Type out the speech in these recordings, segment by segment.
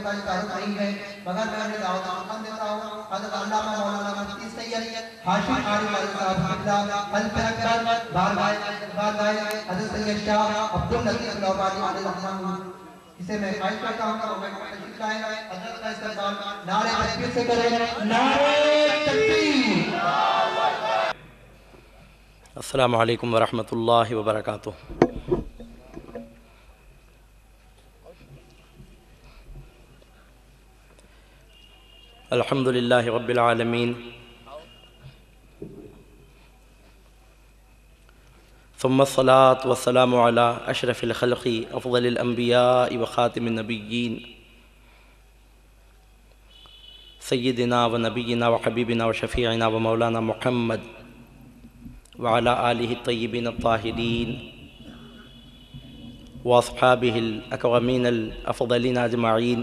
का तारुफ नहीं है, मगर मैं अपनी दावत ख़ुद देता हूँ। हज़रत अल्लामा मौलाना मुफ्ती सैयद हाशिम आरिफ अली साहब क़िबला हल्फ अकबर बारगाह हज़रत सैयद शाह अब्दुल लतीफ़ नौबानी अलैहिस्सलाम, इसे मैं ख्वाहिश करता हूँ कि वो तशरीफ लाएं, हज़रत का इस्तक़बाल नारे तकबीर से करें। नारे तकबीर। अस्सलामु अलैकुम वरहमतुल्लाहि वबरकातुह। अल्हम्दुलिल्लाहि रब्बिल आलमीन, सुम्मस्सलातु वस्सलामु अला अशरफिल खल्क़ि अफ़ज़लिल अंबियाइ व ख़ातिमिन नबिय्यीन सय्यिदिना व नबिय्यिना व हबीबिना व शफ़ीइना व मौलाना मुहम्मद व अला आलिहि तय्यिबीन अत्ताहिरीन व अस्हाबिहिल अकरमीनल अफ़ज़लीन अजमईन।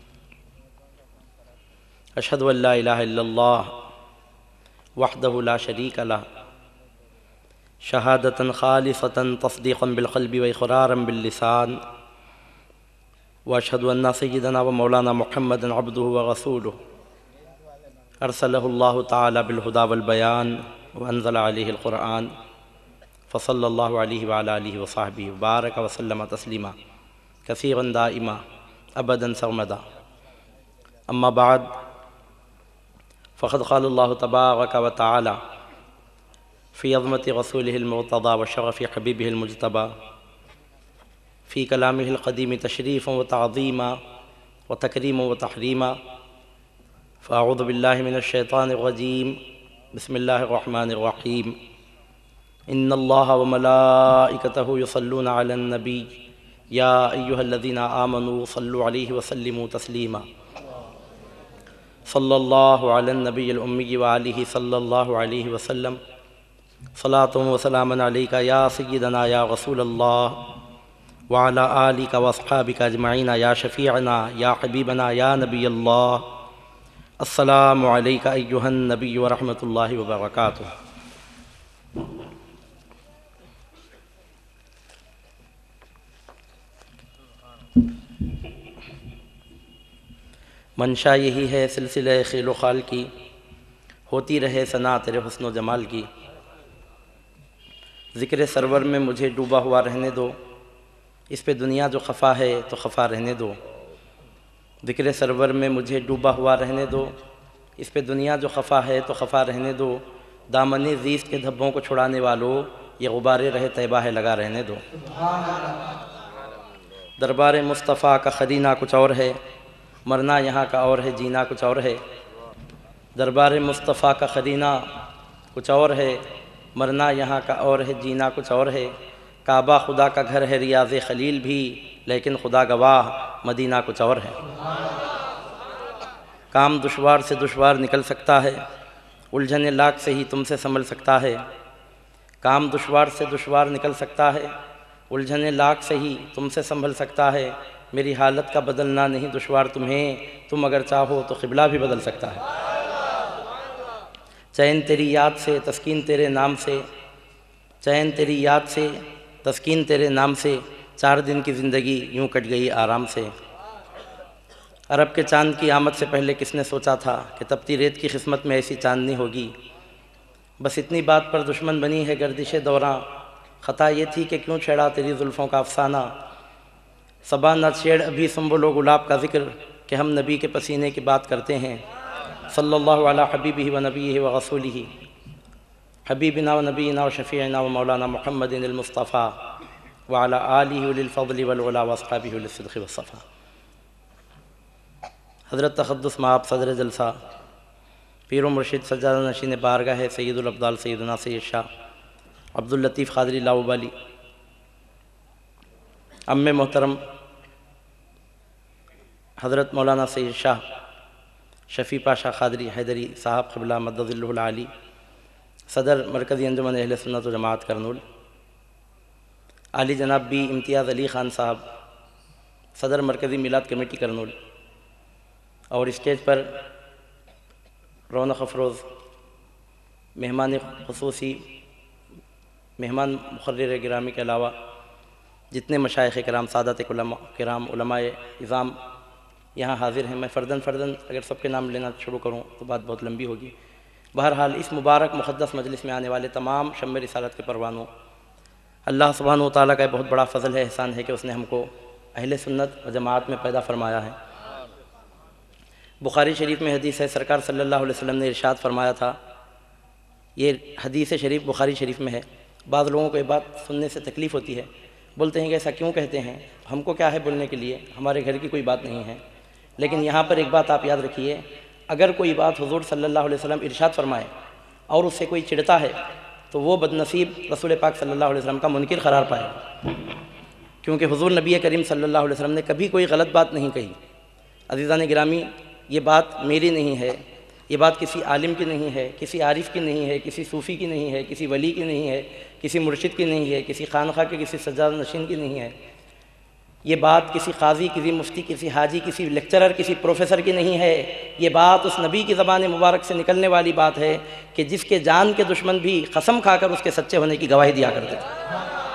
अशहदु अन ला इलाहा इल्लल्लाह वहदहु ला शरीका लह शहादतन खालिसतन तस्दीक़न बिल क़ल्बि व इक़रारन बिल लिसान व अशहदु अन्ना सय्यिदना व मौलाना मुहम्मदन अब्दुहु व रसूलुहु अरसलहुल्लाहु तआला बिल हुदा वल बयान व अंज़ल अलैहिल क़ुरआन फ़सल्लल्लाहु अलैहि व अला आलिहि व सहबिहि व बारक व सल्लम तस्लीमा कसीरन दाइमा अबदन सरमदा। अम्मा बाद फ़क़द क़ालल्लाहु तबारक व तआला फ़ी अज़मति रसूलिहिल मुर्तज़ा व शरफ़ि हबीबिहिल मुज्तबा फ़ी कलामिहिल क़दीम तशरीफ़न व तअज़ीमा व तकरीमन व तहरीमा। फ़अऊज़ु बिल्लाहि मिनश शैतानिर रजीम। बिस्मिल्लाहिर रहमानिर रहीम। इन्नल्लाह व मलाइकतहु युसल्लूना अलन नबी या अय्युहल्लज़ीना आमनू सल्लु अलैहि व सल्लिमू तस्लीमा। सल्लल्लाहु अलन नबिय्यिल उम्मी व आलिहि सल्लल्लाहु अलैहि वसल्लम। सलातुन व सलामुन अलैका या सय्यिदना या रसूलल्लाह व अला आलिका व अस्हाबिका अजमईन या शफ़ीअना या हबीबना या नबियल्लाह। अस्सलामु अलैका अय्युहन नबी व रहमतुल्लाहि व बरकातुहू। मंशा यही है सिलसिले खिलो खाल की, होती रहे सना तेरे हुस्न व जमाल की। ज़िक्र सरवर में मुझे डूबा हुआ रहने दो, इस पे दुनिया जो खफा है तो खफा रहने दो। ज़िक्र सरवर में मुझे डूबा हुआ रहने दो, इस पे दुनिया जो खफा है तो खफा रहने दो। दामने ज़ीस्त के धब्बों को छुड़ाने वालों, ये गुबारे रहे तैबा है लगा रहने दो। दरबार मुस्तफ़ा का खरीना कुछ और है, मरना यहाँ का और है, जीना कुछ और है। दरबार मुस्तफ़ा का खरीना कुछ और है, मरना यहाँ का और है, जीना कुछ और है। काबा खुदा का घर है, रियाज़ खलील भी, लेकिन खुदा गवाह मदीना कुछ और है। काम दुश्वार से दुश्वार निकल सकता है, उलझने लाख से ही तुमसे संभल सकता है। काम दुश्वार से दुश्वार निकल सकता है, उलझने लाख से ही तुमसे संभल सकता है। मेरी हालत का बदलना नहीं दुश्वार तुम्हें, तुम अगर चाहो तो क़िबला भी बदल सकता है। चैन तेरी याद से तस्कीन तेरे नाम से, चैन तेरी याद से तस्कीन तेरे नाम से, 4 दिन की ज़िंदगी यूँ कट गई आराम से। अरब के चाँद की आमद से पहले किसने सोचा था कि तपती रेत की किस्मत में ऐसी चांदनी होगी। बस इतनी बात पर दुश्मन बनी है गर्दिश दौरां, ख़ता ये थी कि क्यों छेड़ा तेरी जुल्फ़ों का अफसाना। सबा न छेड़ अभी सुंबुलो गुलाब का ज़िक्र, कि हम नबी के पसीने की बात करते हैं। सल्लल्लाहु अला हबीबिही व नबीही व रसूलिही हबीबिना व नबीना व शफ़ीअना व मौलाना मुहम्मदिनिल मुस्तफ़ा व अला आलिहि उलिल फ़ज़्लि वल उला व अस्हाबिहि उलिस सिद्क़ि वस्सफ़ा। हज़रत तक़द्दुस माब सदर जलसा पीर मुर्शिद सज्जादा नशीन बारगाह है सैयदुल अब्दाल सैयदना सैयद शाह अब्दुल लतीफ़ क़ादरी लाउबाली, अम्मे मोहतरम हज़रत मौलाना सैयद शाह शफ़ी पाशा क़ादरी हैदरी साहब क़िबला मद्दज़िल्लुहुल आली, सदर मरकज़ी अंजुमन अहले सुन्नत व जमात करनूल, आली जनाब बी इम्तियाज़ अली ख़ान साहब सदर मरकज़ी मिलाद कमेटी करनूल, और स्टेज पर रौनक अफरोज़ मेहमान ख़ुसूसी मेहमान मुक़र्रिर गिरामी के अलावा जितने मशाइख़ किराम, सादत किराम, उलमाए इज़ाम यहाँ हाजिर हैं। मैं फ़र्दन अगर सबके नाम लेना शुरू करूँ तो बात बहुत लंबी होगी। बहरहाल इस मुबारक मुक़द्दस मजलिस में आने वाले तमाम शम्मे रिसालत के परवानों, अल्लाह सुब्हानहु व तआला का बहुत बड़ा फ़ज़ल है, एहसान है कि उसने हमको अहले सुन्नत व जमात में पैदा फरमाया है। बुखारी शरीफ में हदीस है, सरकार सल्लल्लाहु अलैहि वसल्लम ने इरशाद फरमाया था, ये हदीस शरीफ बुखारी शरीफ में है। बाद लोगों को ये बात सुनने से तकलीफ़ होती है, बोलते हैं कि ऐसा क्यों कहते हैं, हमको क्या है बोलने के लिए, हमारे घर की कोई बात नहीं है। लेकिन यहाँ पर एक बात आप याद रखिए, अगर कोई बात हुज़ूर सल्लल्लाहु अलैहि वसल्लम इरशाद फरमाए और उससे कोई चिढ़ता है तो वो बदनसीब रसूल पाक सल्लल्लाहु अलैहि वसल्लम का मुनकिर करार पाएगा, क्योंकि हुज़ूर नबी करीम सल्लल्लाहु अलैहि वसल्लम ने कभी कोई गलत बात नहीं कही। अज़ीज़ान गिरामी, ये बात मेरी नहीं है, ये बात किसी आलिम की नहीं है, किसी आरिफ की नहीं है, किसी सूफ़ी की नहीं है, किसी वली की नहीं है, किसी मुर्शिद की नहीं है, किसी खानखा के किसी सज्जाद नशीन की नहीं है। ये बात किसी काजी, किसी मुफ्ती, किसी हाजी, किसी लेक्चरर, किसी प्रोफेसर की नहीं है। ये बात उस नबी की ज़बान मुबारक से निकलने वाली बात है कि जिसके जान के दुश्मन भी कसम खाकर उसके सच्चे होने की गवाही दिया करते थे।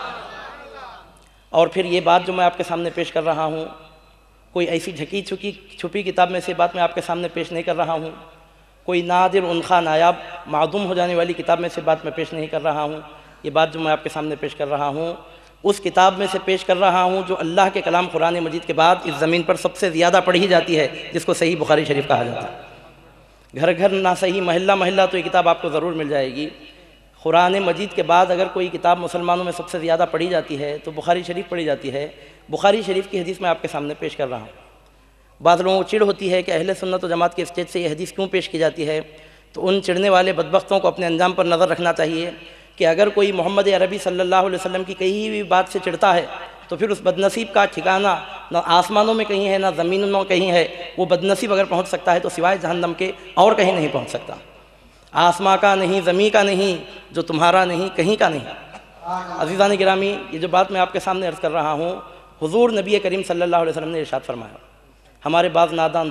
और फिर ये बात जो मैं आपके सामने पेश कर रहा हूँ, कोई ऐसी ढकी छुपी किताब में से बात मैं आपके सामने पेश नहीं कर रहा हूँ, कोई नादिर उनखा नायाब मादूम हो जाने वाली किताब में से बात मैं पेश नहीं कर रहा हूँ। ये बात जो मैं आपके सामने पेश कर रहा हूँ, उस किताब में से पेश कर रहा हूँ जो अल्लाह के कलाम कुरान मजीद के बाद इस ज़मीन पर सबसे ज़्यादा पढ़ी जाती है, जिसको सही बुखारी शरीफ कहा जाता है। घर घर ना सही, महल्ला महल्ला तो ये किताब आपको ज़रूर मिल जाएगी। कुरान मजीद के बाद अगर कोई किताब मुसलमानों में सबसे ज़्यादा पढ़ी जाती है तो बुखारी शरीफ पढ़ी जाती है। बुखारी शरीफ की हदीस मैं आपके सामने पेश कर रहा हूँ। बाद लोगों को चिढ़ होती है कि अहले सुन्नत व जमात के स्टेज से ये हदीस क्यों पेश की जाती है, तो उन चिढ़ने वाले बदबख्तों को अपने अंजाम पर नज़र रखना चाहिए कि अगर कोई मोहम्मद अरबी सल्लल्लाहु अलैहि वसल्लम की कहीं भी बात से चिढ़ता है तो फिर उस बदनसीब का ठिकाना न आसमानों में कहीं है, न ज़मीनों में कहीं है। वो बदनसीब अगर पहुँच सकता है तो सिवाय जहन्नम के और कहीं नहीं पहुँच सकता। आसमां का नहीं, ज़मीन का नहीं, जो तुम्हारा नहीं, कहीं का नहीं। अज़ीज़ान गिरामी, ये जो बात मैं आपके सामने अर्ज़ कर रहा हूँ, हुज़ूर नबी करीम सल्लल्लाहु अलैहि वसल्लम ने इरशाद फरमाया। हमारे बाज़ नादान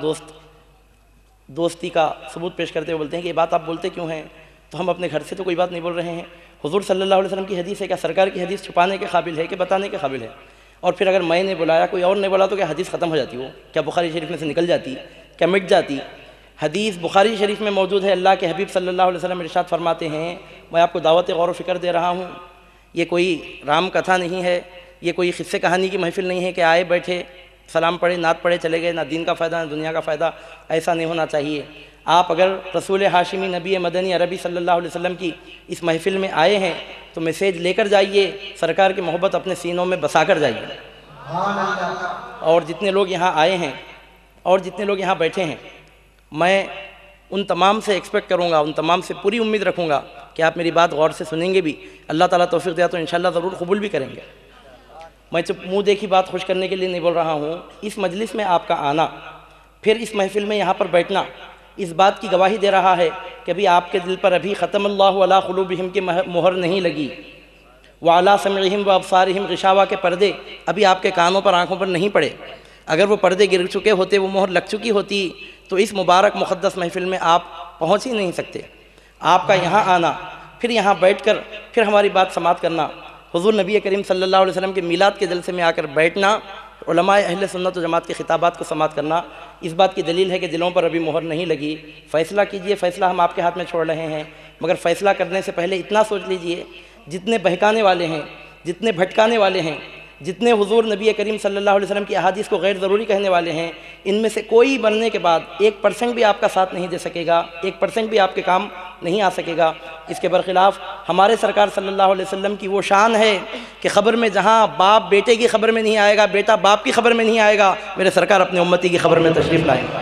दोस्ती का सबूत पेश करते हुए बोलते हैं कि ये बात आप बोलते क्यों हैं, तो हम अपने घर से तो कोई बात नहीं बोल रहे हैं। हुज़ूर सल्लल्लाहु अलैहि वसल्लम की हदीस है, क्या सरकार की हदीस छुपाने के काबिल है कि बताने के काबिल है? और फिर अगर मैंने बुलाया, कोई और ने बोला, तो क्या हदीस ख़त्म हो जाती? वो क्या बुखारी शरीफ में से निकल जाती, क्या मिट जाती? हदीस बुखारी शरीफ में मौजूद है। अल्लाह के हबीब सल्लल्लाहु अलैहि वसल्लम इरशाद फरमाते हैं, मैं आपको दावत गौर व फ़िक्र दे रहा हूँ, ये कोई राम कथा नहीं है, ये कोई क़िस्से कहानी की महफ़िल नहीं है कि आए बैठे सलाम पढ़े, नात पढ़े, चले गए, ना दीन का फ़ायदा ना दुनिया का फ़ायदा। ऐसा नहीं होना चाहिए। आप अगर रसूल हाशिमी नबी मदनी अरबी सल्लल्लाहु अलैहि वसल्लम की इस महफ़िल में आए हैं तो मैसेज लेकर जाइए, सरकार की मोहब्बत अपने सीनों में बसा कर जाइए। और जितने लोग यहाँ आए हैं और जितने लोग यहाँ बैठे हैं, मैं उन तमाम से एक्सपेक्ट करूँगा, उन तमाम से पूरी उम्मीद रखूँगा कि आप मेरी बात गौर से सुनेंगे भी। अल्लाह ताला तौफीक दिया तो इंशाअल्लाह ज़रूर कबूल भी करेंगे। मैं तो मुँह देखी बात खुश करने के लिए नहीं बोल रहा हूँ। इस मजलिस में आपका आना, फिर इस महफ़िल में यहाँ पर बैठना, इस बात की गवाही दे रहा है कि अभी आपके दिल पर अभी ख़तमल्लाहु अला क़ुलूबिहिम की मोहर नहीं लगी, व अला समइहिम व अबसारिहिम ग़िशावा के पर्दे अभी आपके कानों पर, आँखों पर नहीं पड़े। अगर वो पर्दे गिर चुके होते, वो मोहर लग चुकी होती, तो इस मुबारक मुक़द्दस महफ़िल में आप पहुँच ही नहीं सकते। आपका यहाँ आना, फिर यहाँ बैठकर फिर हमारी बात समात करना, हुज़ूर नबी करीम सल्लल्लाहु अलैहि वसल्लम के मीलाद के जलसे में आकर बैठना, उलमाए अहले सुन्नत व जमात के खिताबात को समात करना, इस बात की दलील है कि दिलों पर अभी मोहर नहीं लगी। फ़ैसला कीजिए, फ़ैसला हम आपके हाथ में छोड़ रहे हैं, मगर फ़ैसला करने से पहले इतना सोच लीजिए, जितने बहकाने वाले हैं, जितने भटकाने वाले हैं, जितने हुज़ूर नबी करीम सल्लल्लाहु अलैहि वसल्लम की अहादीस को गैर ज़रूरी कहने वाले हैं, इनमें से कोई बनने के बाद 1% भी आपका साथ नहीं दे सकेगा, 1% भी आपके काम नहीं आ सकेगा। इसके बरखिलाफ़ हमारे सरकार सल्लल्लाहु अलैहि वसल्लम की वो शान है कि ख़बर में जहाँ बाप बेटे की ख़बर में नहीं आएगा, बेटा बाप की ख़बर में नहीं आएगा, मेरे सरकार अपने उम्मती की ख़बर में तशरीफ़ लाएंगे।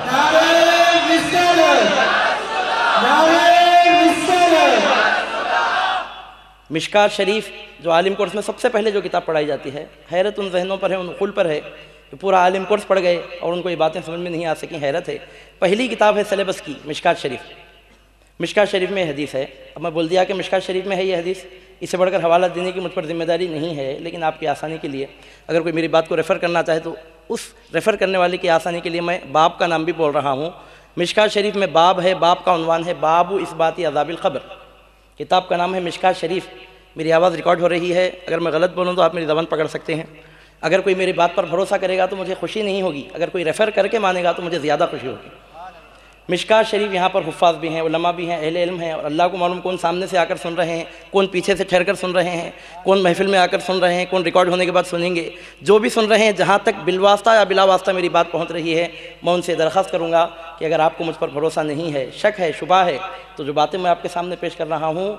मिशकात शरीफ जो आलिम कोर्स में सबसे पहले जो किताब पढ़ाई जाती है, हैरत उन जहनों पर है, उन कुल पर है कि पूरा आलिम कोर्स पढ़ गए और उनको ये बातें समझ में नहीं आ सकी। हैरत है। पहली किताब है सिलेबस की, मिशकात शरीफ। मिशकात शरीफ में हदीस है। अब मैं बोल दिया कि मिशकात शरीफ में है ये हदीस, इससे बढ़कर हवाला देने की मुझ पर जिम्मेदारी नहीं है, लेकिन आपकी आसानी के लिए अगर कोई मेरी बात को रेफ़र करना चाहे तो उस रेफ़र करने वाले की आसानी के लिए मैं बाब का नाम भी बोल रहा हूँ। मिशकात शरीफ में बाब है, बाब का उन्वान है बाबु इस्बाती अज़ाबिल क़ब्र। किताब का नाम है मिशकात शरीफ। मेरी आवाज़ रिकॉर्ड हो रही है, अगर मैं गलत बोलूँ तो आप मेरी ज़बान पकड़ सकते हैं। अगर कोई मेरी बात पर भरोसा करेगा तो मुझे खुशी नहीं होगी, अगर कोई रेफ़र करके मानेगा तो मुझे ज़्यादा खुशी होगी। मिशकात शरीफ यहाँ पर हुफ़ाज़ भी हैं, उलमा भी हैं, अहले इल्म हैं, और अल्लाह को मालूम कौन सामने से आकर सुन रहे हैं, कौन पीछे से ठहर कर सुन रहे हैं, कौन महफिल में आकर सुन रहे हैं, कौन रिकॉर्ड होने के बाद सुनेंगे। जो भी सुन रहे हैं, जहाँ तक बिलवास्ता या बिलावास्ता मेरी बात पहुँच रही है, मैं उनसे दरख्वास्त करूँगा कि अगर आपको मुझ पर भरोसा नहीं है, शक है, शुबा है, तो जो बातें मैं आपके सामने पेश कर रहा हूँ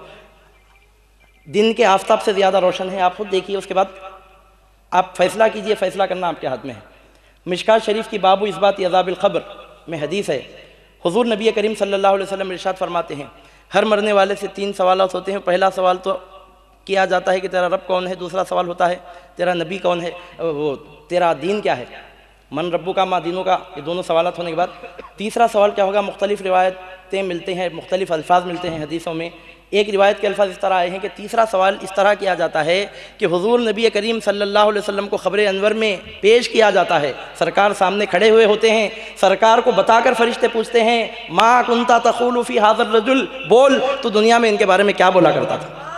दिन के आफताब से ज़्यादा रोशन है। आप खुद देखिए, उसके बाद आप फ़ैसला कीजिए, फ़ैसला करना आपके हाथ में है। मिशकात शरीफ की बाबू इस्बात अज़ाबिल क़ब्र में हदीस है, हुज़ूर नबी करीम सल्लल्लाहु अलैहि वसल्लम इरशाद फरमाते हैं, हर मरने वाले से 3 सवालात होते हैं। पहला सवाल तो किया जाता है कि तेरा रब कौन है, दूसरा सवाल होता है तेरा नबी कौन है, वो तेरा दीन क्या है, मन रब्बु का मा दीनों का, ये दोनों सवालात होने के बाद तीसरा सवाल क्या होगा। मुख्तलिफ़ रिवायतें मिलते हैं, मुख्तलिफ़ अल्फाज मिलते हैं हदीसों में। एक रिवायत के अल्फाज इस तरह आए हैं कि तीसरा सवाल इस तरह किया जाता है कि हुज़ूर नबी करीम सल्लल्लाहु अलैहि वसल्लम को ख़बर अनवर में पेश किया जाता है। सरकार सामने खड़े हुए होते हैं, सरकार को बताकर फरिश्ते पूछते हैं, मा कुंता तक़ूलु फ़ी हाज़र रजुल, बोल तू दुनिया में इनके बारे में क्या बोला करता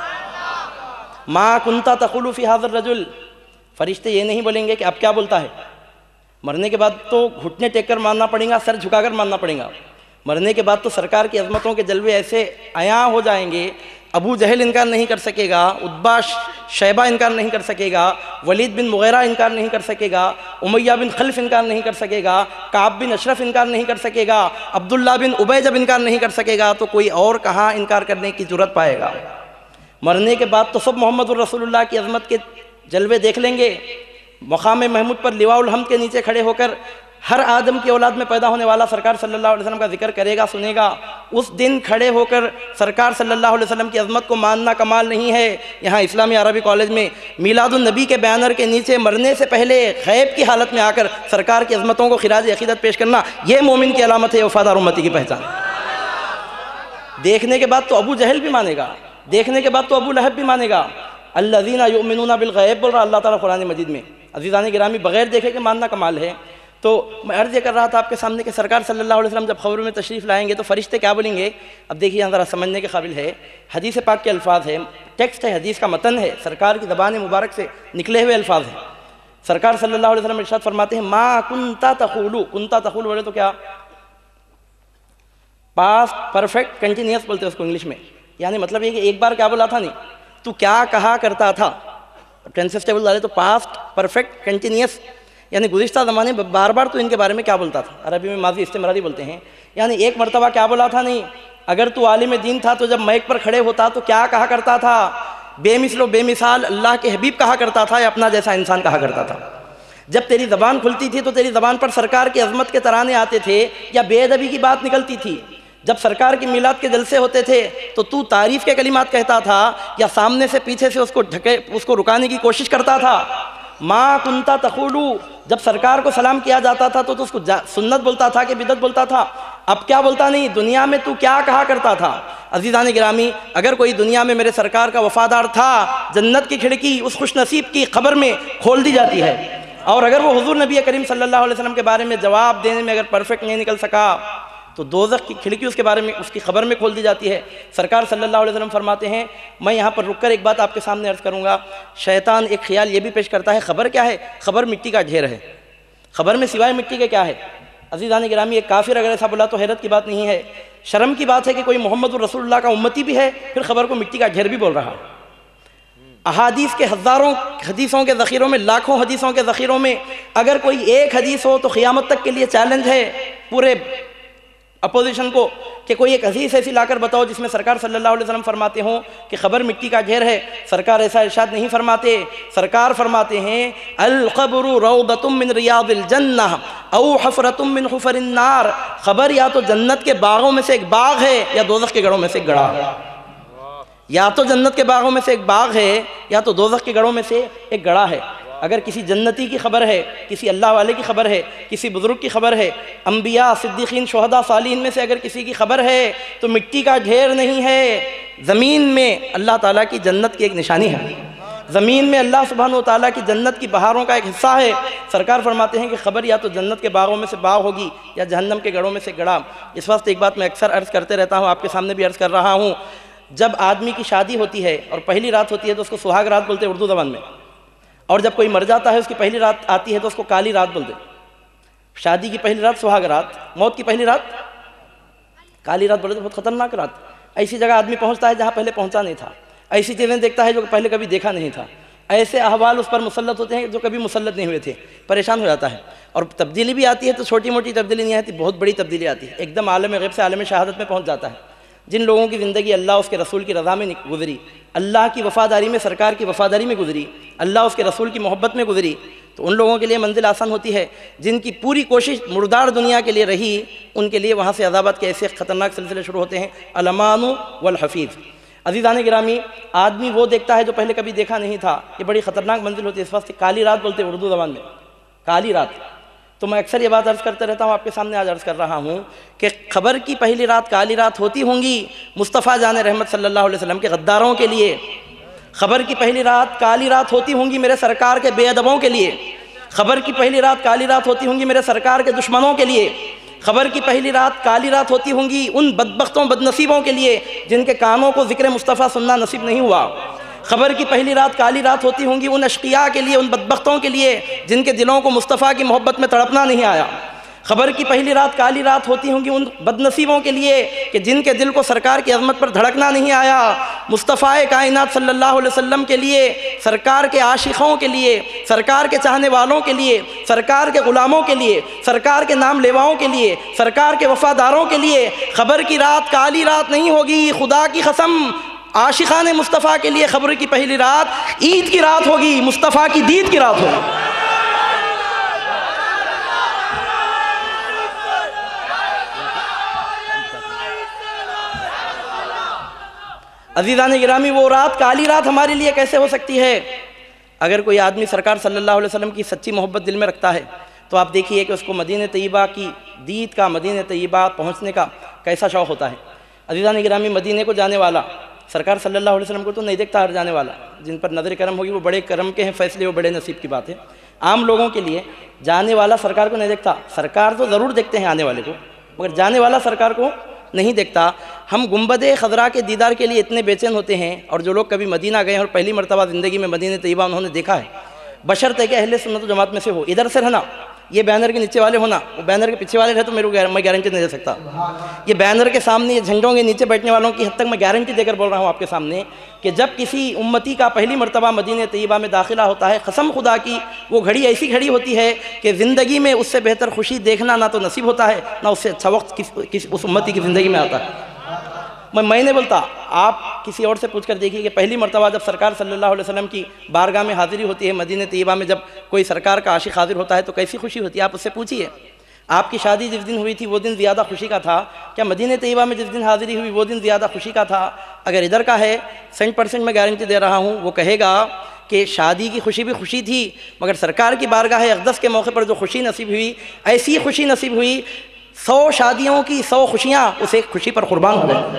था। मा कुंता तक़ूलु फ़ी हाज़र रजुल, फरिश्ते ये नहीं बोलेंगे कि अब क्या बोलता है। मरने के बाद तो घुटने टेक कर मानना पड़ेगा, सर झुकाकर मानना पड़ेगा। मरने के बाद तो सरकार की अज़मतों के जलवे ऐसे आया हो जाएंगे, अबू जहल इनकार नहीं कर सकेगा, उद्बा शैबा इनकार नहीं कर सकेगा, वलीद बिन मुगैरा इनकार नहीं कर सकेगा, उमैया बिन खल्फ इनकार नहीं कर सकेगा, काब बिन अशरफ इनकार नहीं कर सकेगा, अब्दुल्ला बिन उबय जब इनकार नहीं कर सकेगा तो कोई और कहाँ इनकार करने की ज़रूरत पाएगा। मरने के बाद तो सब मोहम्मद रसूलुल्लाह की अज़मत के जलवे देख लेंगे। मकाम महमूद पर लिवाउल हम्द के नीचे खड़े होकर हर आदम की औलाद में पैदा होने वाला सरकार सल्लल्लाहु अलैहि वसल्लम का जिक्र करेगा, सुनेगा। उस दिन खड़े होकर सरकार सल्लल्लाहु अलैहि वसल्लम की अज़मत को मानना कमाल नहीं है। यहाँ इस्लामी अरबी कॉलेज में मीलादुन नबी के बैनर के नीचे मरने से पहले ग़ैब की हालत में आकर सरकार की अज़मतों को खिराज अक़ीदत पेश करना, ये मोमिन की अलामत है, वफ़ादार उम्मती की पहचान। देखने के बाद तो अबू जहल भी मानेगा, देखने के बाद तो अबू लहब भी मानेगा। अल्लज़ीना युमिनूना बिल ग़ैब बोल रहा अल्लाह ताला कुरान मजीद में। अज़ीज़ान गिरामी, बग़ैर देखे के मानना कमाल है। तो मैं अर्ज़ कर रहा था आपके सामने कि सरकार सल्लल्लाहु अलैहि वसल्लम जब ख़बर में तशरीफ़ लाएंगे तो फ़रिश्ते क्या बोलेंगे। अब देखिए यहाँ ज़रा समझने के काबिल है। हदीस पाक के अल्फाज है, टेक्स्ट है, हदीस का मतन है, सरकार की ज़बान मुबारक से निकले हुए अल्फाज हैं। सरकार सल्लल्लाहु अलैहि वसल्लम इरशाद फरमाते हैं, मा कुंता तक़ूलु, कुंता तक़ूलु बोले तो क्या, पास्ट परफेक्ट कंटिन्यूस बोलते हैं उसको इंग्लिश में। यानी मतलब ये कि एक बार क्या बोला था नहीं, तू क्या कहा करता था। टेंसेस टेबल डाले तो पास्ट परफेक्ट कंटिन्यूस, यानी गुज़िश्ता ज़माने में बार बार तो इनके बारे में क्या बोलता था। अरबी में माजी इस्तेमरारी बोलते हैं, यानी एक मरतबा क्या बोला था नहीं। अगर तू आलिम दीन था तो जब माइक पर खड़े होता तो क्या कहा करता था, बेमिसलो बेमिसाल अल्लाह के हबीब कहा करता था या अपना जैसा इंसान कहा करता था। जब तेरी ज़बान खुलती थी तो तेरी ज़बान पर सरकार की अज़मत के तराने आते थे या बेअदबी की बात निकलती थी। जब सरकार की मिलाद के जलसे होते थे तो तू तारीफ़ के कलिमात कहता था या सामने से पीछे से उसको रुकाने की कोशिश करता था। माँ कुंता तक़ूलु, जब सरकार को सलाम किया जाता था तो उसको सुन्नत बोलता था कि बिदत बोलता था। अब क्या बोलता नहीं, दुनिया में तू क्या कहा करता था। अज़ीज़ान गिरामी, अगर कोई दुनिया में मेरे सरकार का वफ़ादार था, जन्नत की खिड़की उस खुशनसीब की खबर में खोल दी जाती है। और अगर वो हुज़ूर नबी करीम सल्लल्लाहु अलैहि वसल्लम के बारे में जवाब देने में अगर परफेक्ट नहीं निकल सका तो दोज़ख की खिड़की उसके बारे में, उसकी खबर में खोल दी जाती है। सरकार सल्लल्लाहु अलैहि वसल्लम फरमाते हैं, मैं यहाँ पर रुककर एक बात आपके सामने अर्ज़ करूँगा। शैतान एक ख्याल ये भी पेश करता है, खबर क्या है, खबर मिट्टी का ढेर है। खबर में सिवाय मिट्टी के क्या है। अज़ीज़ान गिरामी, एक काफिर अगर ऐसा बोला तो हैरत की बात नहीं है, शर्म की बात है कि कोई मोहम्मद रसूलुल्लाह का उम्मती भी है फिर खबर को मिट्टी का ढेर भी बोल रहा। अहादीस के हज़ारों हदीसों के ज़ख़ीरों में, लाखों हदीसों के ज़ख़ीरों में अगर कोई एक हदीस हो तो क़यामत तक के लिए चैलेंज है पूरे अपोजिशन को कि कोई एक हदीस ऐसी लाकर बताओ जिसमें सरकार सल्लल्लाहु अलैहि वसल्लम फरमाते हों कि खबर मिट्टी का ढेर है। सरकार ऐसा इरशाद नहीं फरमाते। सरकार फरमाते हैं, अल क़ब्रु रौदतुम मिन रियादिल जन्नह औ हफ़रतुम मिन हुफ़रिन नार। खबर या तो जन्नत के बागों में से एक बाग है या दोज़ख के गढ़ों में से एक गड़ा है। या तो जन्नत के बागों में से एक बाग है या तो दोज़ख के गढ़ों में से एक गड़ा है। अगर किसी जन्नती की खबर है, किसी अल्लाह वाले की खबर है, किसी बुज़ुर्ग की खबर है, अम्बिया सिद्दीक़ीन शुहदा सालिहीन में से अगर किसी की खबर है तो मिट्टी का ढेर नहीं है। ज़मीन में अल्लाह ताला की जन्नत की एक निशानी है। ज़मीन में अल्लाह सुब्हानहू व तआला की जन्नत की बहारों का एक हिस्सा है। सरकार फरमाते हैं कि खबर या तो जन्नत के बागों में से बाग होगी या जहन्नम के गढ़ों में से गड़ा। इस वक्त एक बात मैं अक्सर अर्ज़ करते रहता हूँ, आपके सामने भी अर्ज़ कर रहा हूँ। जब आदमी की शादी होती है और पहली रात होती है तो उसको सुहाग रात बोलते हैं उर्दू ज़बान में। और जब कोई मर जाता है उसकी पहली रात आती है तो उसको काली रात बोलते। शादी की पहली रात सुहाग रात, मौत की पहली रात काली रात बोले तो बहुत खतरनाक रात। ऐसी जगह आदमी पहुंचता है जहां पहले पहुंचा नहीं था, ऐसी चीज़ें देखता है जो पहले कभी देखा नहीं था, ऐसे अहवाल उस पर मुसल्लत होते हैं जो कभी मुसल्लत नहीं हुए थे, परेशान हो जाता है। और तब्दीली भी आती है तो छोटी मोटी तब्दीली नहीं आती, बहुत बड़ी तब्दीली आती है, एकदम आलम गैब से आलम शहादत में पहुंच जाता है। जिन लोगों की ज़िंदगी अल्लाह उसके रसूल की रज़ा में गुजरी, अल्लाह की वफ़ादारी में, सरकार की वफ़ादारी में गुजरी, अल्लाह उसके रसूल की मोहब्बत में गुजरी, तो उन लोगों के लिए मंजिल आसान होती है। जिनकी पूरी कोशिश मुर्दार दुनिया के लिए रही, उनके लिए वहाँ से अज़ाबात के ऐसे ख़तरनाक सिलसिले शुरू होते हैं। अलमानु वल हफ़ीज़। अज़ीज़ान गिरामी, आदमी वो देखता है जो पहले कभी देखा नहीं था, ये बड़ी ख़तरनाक मंजिल होती है। इस वक्त काली रात बोलते हैं उर्दू ज़बान में, काली रात। तो मैं अक्सर ये बात अर्ज़ करते रहता हूँ, आपके सामने आज अर्ज़ कर रहा हूँ कि ख़बर की पहली रात काली रात होती होंगी मुस्तफ़ा जान रहमत सल्लल्लाहु अलैहि वसल्लम के गद्दारों के लिए। ख़बर की पहली रात काली रात होती होंगी मेरे सरकार के बेअदबों के लिए। ख़बर की पहली रात काली रात होती होंगी मेरे सरकार के दुश्मनों के लिए। ख़बर की पहली रात काली रात होती होंगी उन बदबख्तों बदनसीबों के लिए जिनके कानों को ज़िक्र मुस्तफ़ा सुनना नसीब नहीं हुआ। ख़बर की पहली रात काली रात होती होंगी उन अशकिया के लिए, उन बदबख्तों के लिए जिनके दिलों को मुस्तफ़ा की मोहब्बत में तड़पना नहीं आया। ख़बर की पहली रात काली रात होती होंगी उन बदनसीबों के लिए कि जिनके दिल को सरकार की अज़मत पर धड़कना नहीं आया। मुस्तफ़ा कायनात सल्लल्लाहु अलैहि वसल्लम के लिए, सरकार के आशिकों के लिए, सरकार के चाहने वालों के लिए, सरकार के ग़ुलामों के लिए, सरकार के नाम लेवाओं के लिए, सरकार के वफ़ादारों के लिए ख़बर की रात काली रात नहीं होगी। खुदा की कसम, आशिकान मुस्तफ़ा के लिए ख़बर की पहली रात ईद की रात होगी, मुस्तफ़ा की दीद की रात होगी। अज़ीज़ान गिरामी, वो रात काली रात हमारे लिए कैसे हो सकती है? अगर कोई आदमी सरकार सल्लल्लाहु अलैहि वसल्लम की सच्ची मोहब्बत दिल में रखता है तो आप देखिए कि उसको मदीने तैयबा की दीद का, मदीने तैयबा पहुँचने का कैसा शौक़ होता है। अज़ीज़ान गिरामी, मदीने को जाने वाला सरकार सल्लल्लाहु अलैहि वसल्लम को तो नहीं देखता हर जाने वाला। जिन पर नज़र करम होगी वो बड़े करम के हैं फैसले, वो बड़े नसीब की बात है। आम लोगों के लिए जाने वाला सरकार को नहीं देखता। सरकार तो ज़रूर देखते हैं आने वाले को, मगर जाने वाला सरकार को नहीं देखता। हम गुंबदे खज़रा के दीदार के लिए इतने बेचैन होते हैं, और जो लोग कभी मदीना गए हैं और पहली मरतबा ज़िंदगी में मदीने तैयबा उन्होंने देखा है, बशर्ते कि अहले सुन्नत व जमात में से हो, इधर से रहना, ये बैनर के नीचे वाले होना, वो बैनर के पीछे वाले रहे तो मैं गारंटी नहीं दे सकता। ये बैनर के सामने, ये झंडों के नीचे बैठने वालों की हद तक मैं गारंटी देकर बोल रहा हूँ आपके सामने कि जब किसी उम्मती का पहली मरतबा मदीने तैयबा में दाखिला होता है, कसम खुदा की वो घड़ी ऐसी घड़ी होती है कि ज़िंदगी में उससे बेहतर खुशी देखना ना तो नसीब होता है, ना उससे अच्छा वक्त उस उम्मती की ज़िंदगी में आता है। मैं नहीं बोलता, आप किसी और से पूछ कर देखिए कि पहली मरतबा जब सरकार सल्लल्लाहु अलैहि वसल्लम की बारगाह में हाज़िरी होती है मदीने तैयबा में, जब कोई सरकार का आशिक हाजिर होता है तो कैसी खुशी होती है, आप उससे पूछिए। आपकी शादी जिस दिन हुई थी वो दिन ज़्यादा खुशी का था क्या मदीने तैयबा में जिस दिन हाज़िरी हुई वो दिन ज़्यादा खुशी का था? अगर इधर का है 100% मैं गारंटी दे रहा हूँ, वो कहेगा कि शादी की खुशी भी खुशी थी, मगर सरकार की बारगाह अक़दस के मौके पर जो खुशी नसीब हुई, ऐसी खुशी नसीब हुई 100 शादियों की 100 खुशियाँ उस एक खुशी पर कुर्बान हो गई।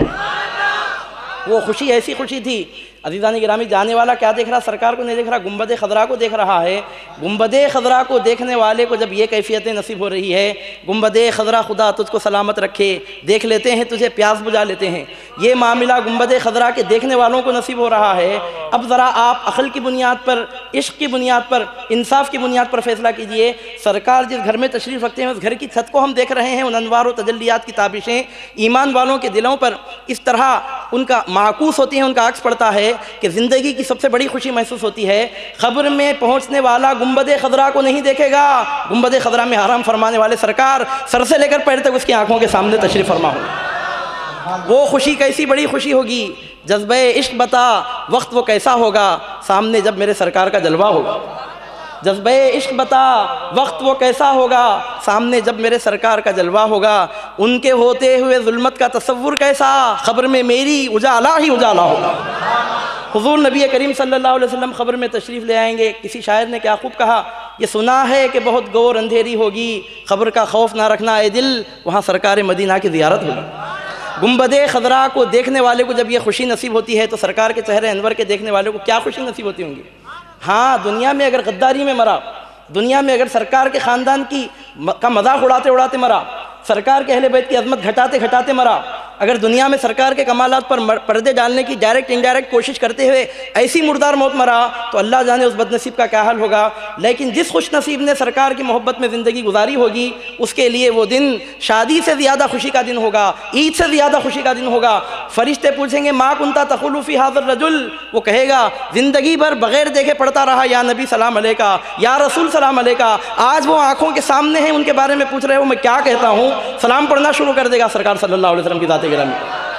वो खुशी ऐसी खुशी थी। अज़ीज़ान गिरामी, जाने वाला क्या देख रहा? सरकार को नहीं देख रहा, गुंबदे खज़रा को देख रहा है। गुंबदे खज़रा को देखने वाले को जब ये कैफियतें नसीब हो रही है, गुंबदे खज़रा खुदा तुझको सलामत रखे, देख लेते हैं तुझे प्यास बुझा लेते हैं, ये मामला गुंबदे खज़रा के देखने वालों को नसीब हो रहा है। अब ज़रा आप अक़ल की बुनियाद पर, इश्क़ की बुनियाद पर, इंसाफ की बुनियाद पर फ़ैसला कीजिए। सरकार जिस घर में तशरीफ़ रखते हैं उस घर की छत को हम देख रहे हैं, उन अनवार व तजल्लियात की ताबिशें ईमान वालों के दिलों पर इस तरह उनका माकूस होती हैं, उनका अक्स पड़ता है कि ज़िंदगी की सबसे बड़ी खुशी महसूस होती है। ख़ब्र में पहुँचने वाला गुंबदे खज़रा को नहीं देखेगा। गुंबदे खज़रा में हराम फरमाने वाले सरकार सर से लेकर पैर तक उसकी आंखों के सामने तशरीफ़ फरमा हो। वो खुशी कैसी बड़ी खुशी होगी। जज्बे इश्क बता वक्त वो कैसा होगा, सामने जब मेरे सरकार का जलवा होगा। जज्बे इश्क बता वक्त वो कैसा होगा, सामने जब मेरे सरकार का जलवा होगा। उनके होते हुए जुल्मत का तसव्वुर कैसा, ख़ब्र में मेरी उजाला ही उजाला होगा। हुज़ूर नबी करीम सल्लल्लाहु अलैहि वसल्लम ख़ब्र में तशरीफ़ ले आएंगे। किसी शायर ने क्या खूब कहा, ये सुना है कि बहुत गौर अंधेरी होगी, ख़ब्र का खौफ ना रखना ए दिल, वहाँ सरकार मदीना की ज़ियारत होगी। गुंबदे खज़रा को देखने वाले को जब ये खुशी नसीब होती है तो सरकार के चेहरे अनवर के देखने वाले को क्या खुशी नसीब होती होंगी। हाँ, दुनिया में अगर गद्दारी में मरा, दुनिया में अगर सरकार के ख़ानदान का मजाक उड़ाते उड़ाते मरा, सरकार के अहले बैत की अज़मत घटाते घटाते मरा, अगर दुनिया में सरकार के कमालात पर पर्दे डालने की डायरेक्ट इनडायरेक्ट कोशिश करते हुए ऐसी मुर्दार मौत मरा तो अल्लाह जाने उस बदनसीब का क्या हाल होगा। लेकिन जिस खुश नसीब ने सरकार की मोहब्बत में ज़िंदगी गुजारी होगी उसके लिए वो दिन शादी से ज़्यादा खुशी का दिन होगा, ईद से ज़्यादा खुशी का दिन होगा। फरिश्ते पूछेंगे मा कुंता तखुलु फी हाज़िर रजुल, वो कहेगा ज़िंदगी भर बग़ैर देखे पढ़ता रहा या नबी सलाम अलैका, या रसूल सलाम अलैका। आज वो आँखों के सामने हैं, उनके बारे में पूछ रहे हो मैं क्या कहता हूँ। सलाम पढ़ना शुरू कर देगा सरकार सल्लल्लाहु अलैहि वसल्लम की ज़ात गिरामी।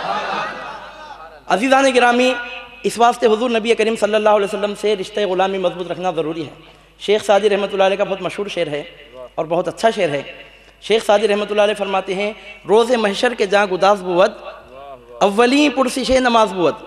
अज़ीज़ान गिरामी, इस वास्ते हुज़ूर नबी करीम सल्लल्लाहु अलैहि वसल्लम से रिश्ते ग़ुलामी मजबूत रखना ज़रूरी है। शेख सादी रहमतुल्लाह अलैह का बहुत मशहूर शेर है और बहुत अच्छा शेर है। शेख सादी रहमतुल्लाह अलैह फरमाते हैं, रोज़े महशर के जहाँ गुदास बुवत अव्वली पुरसिशे नमाज बुवत।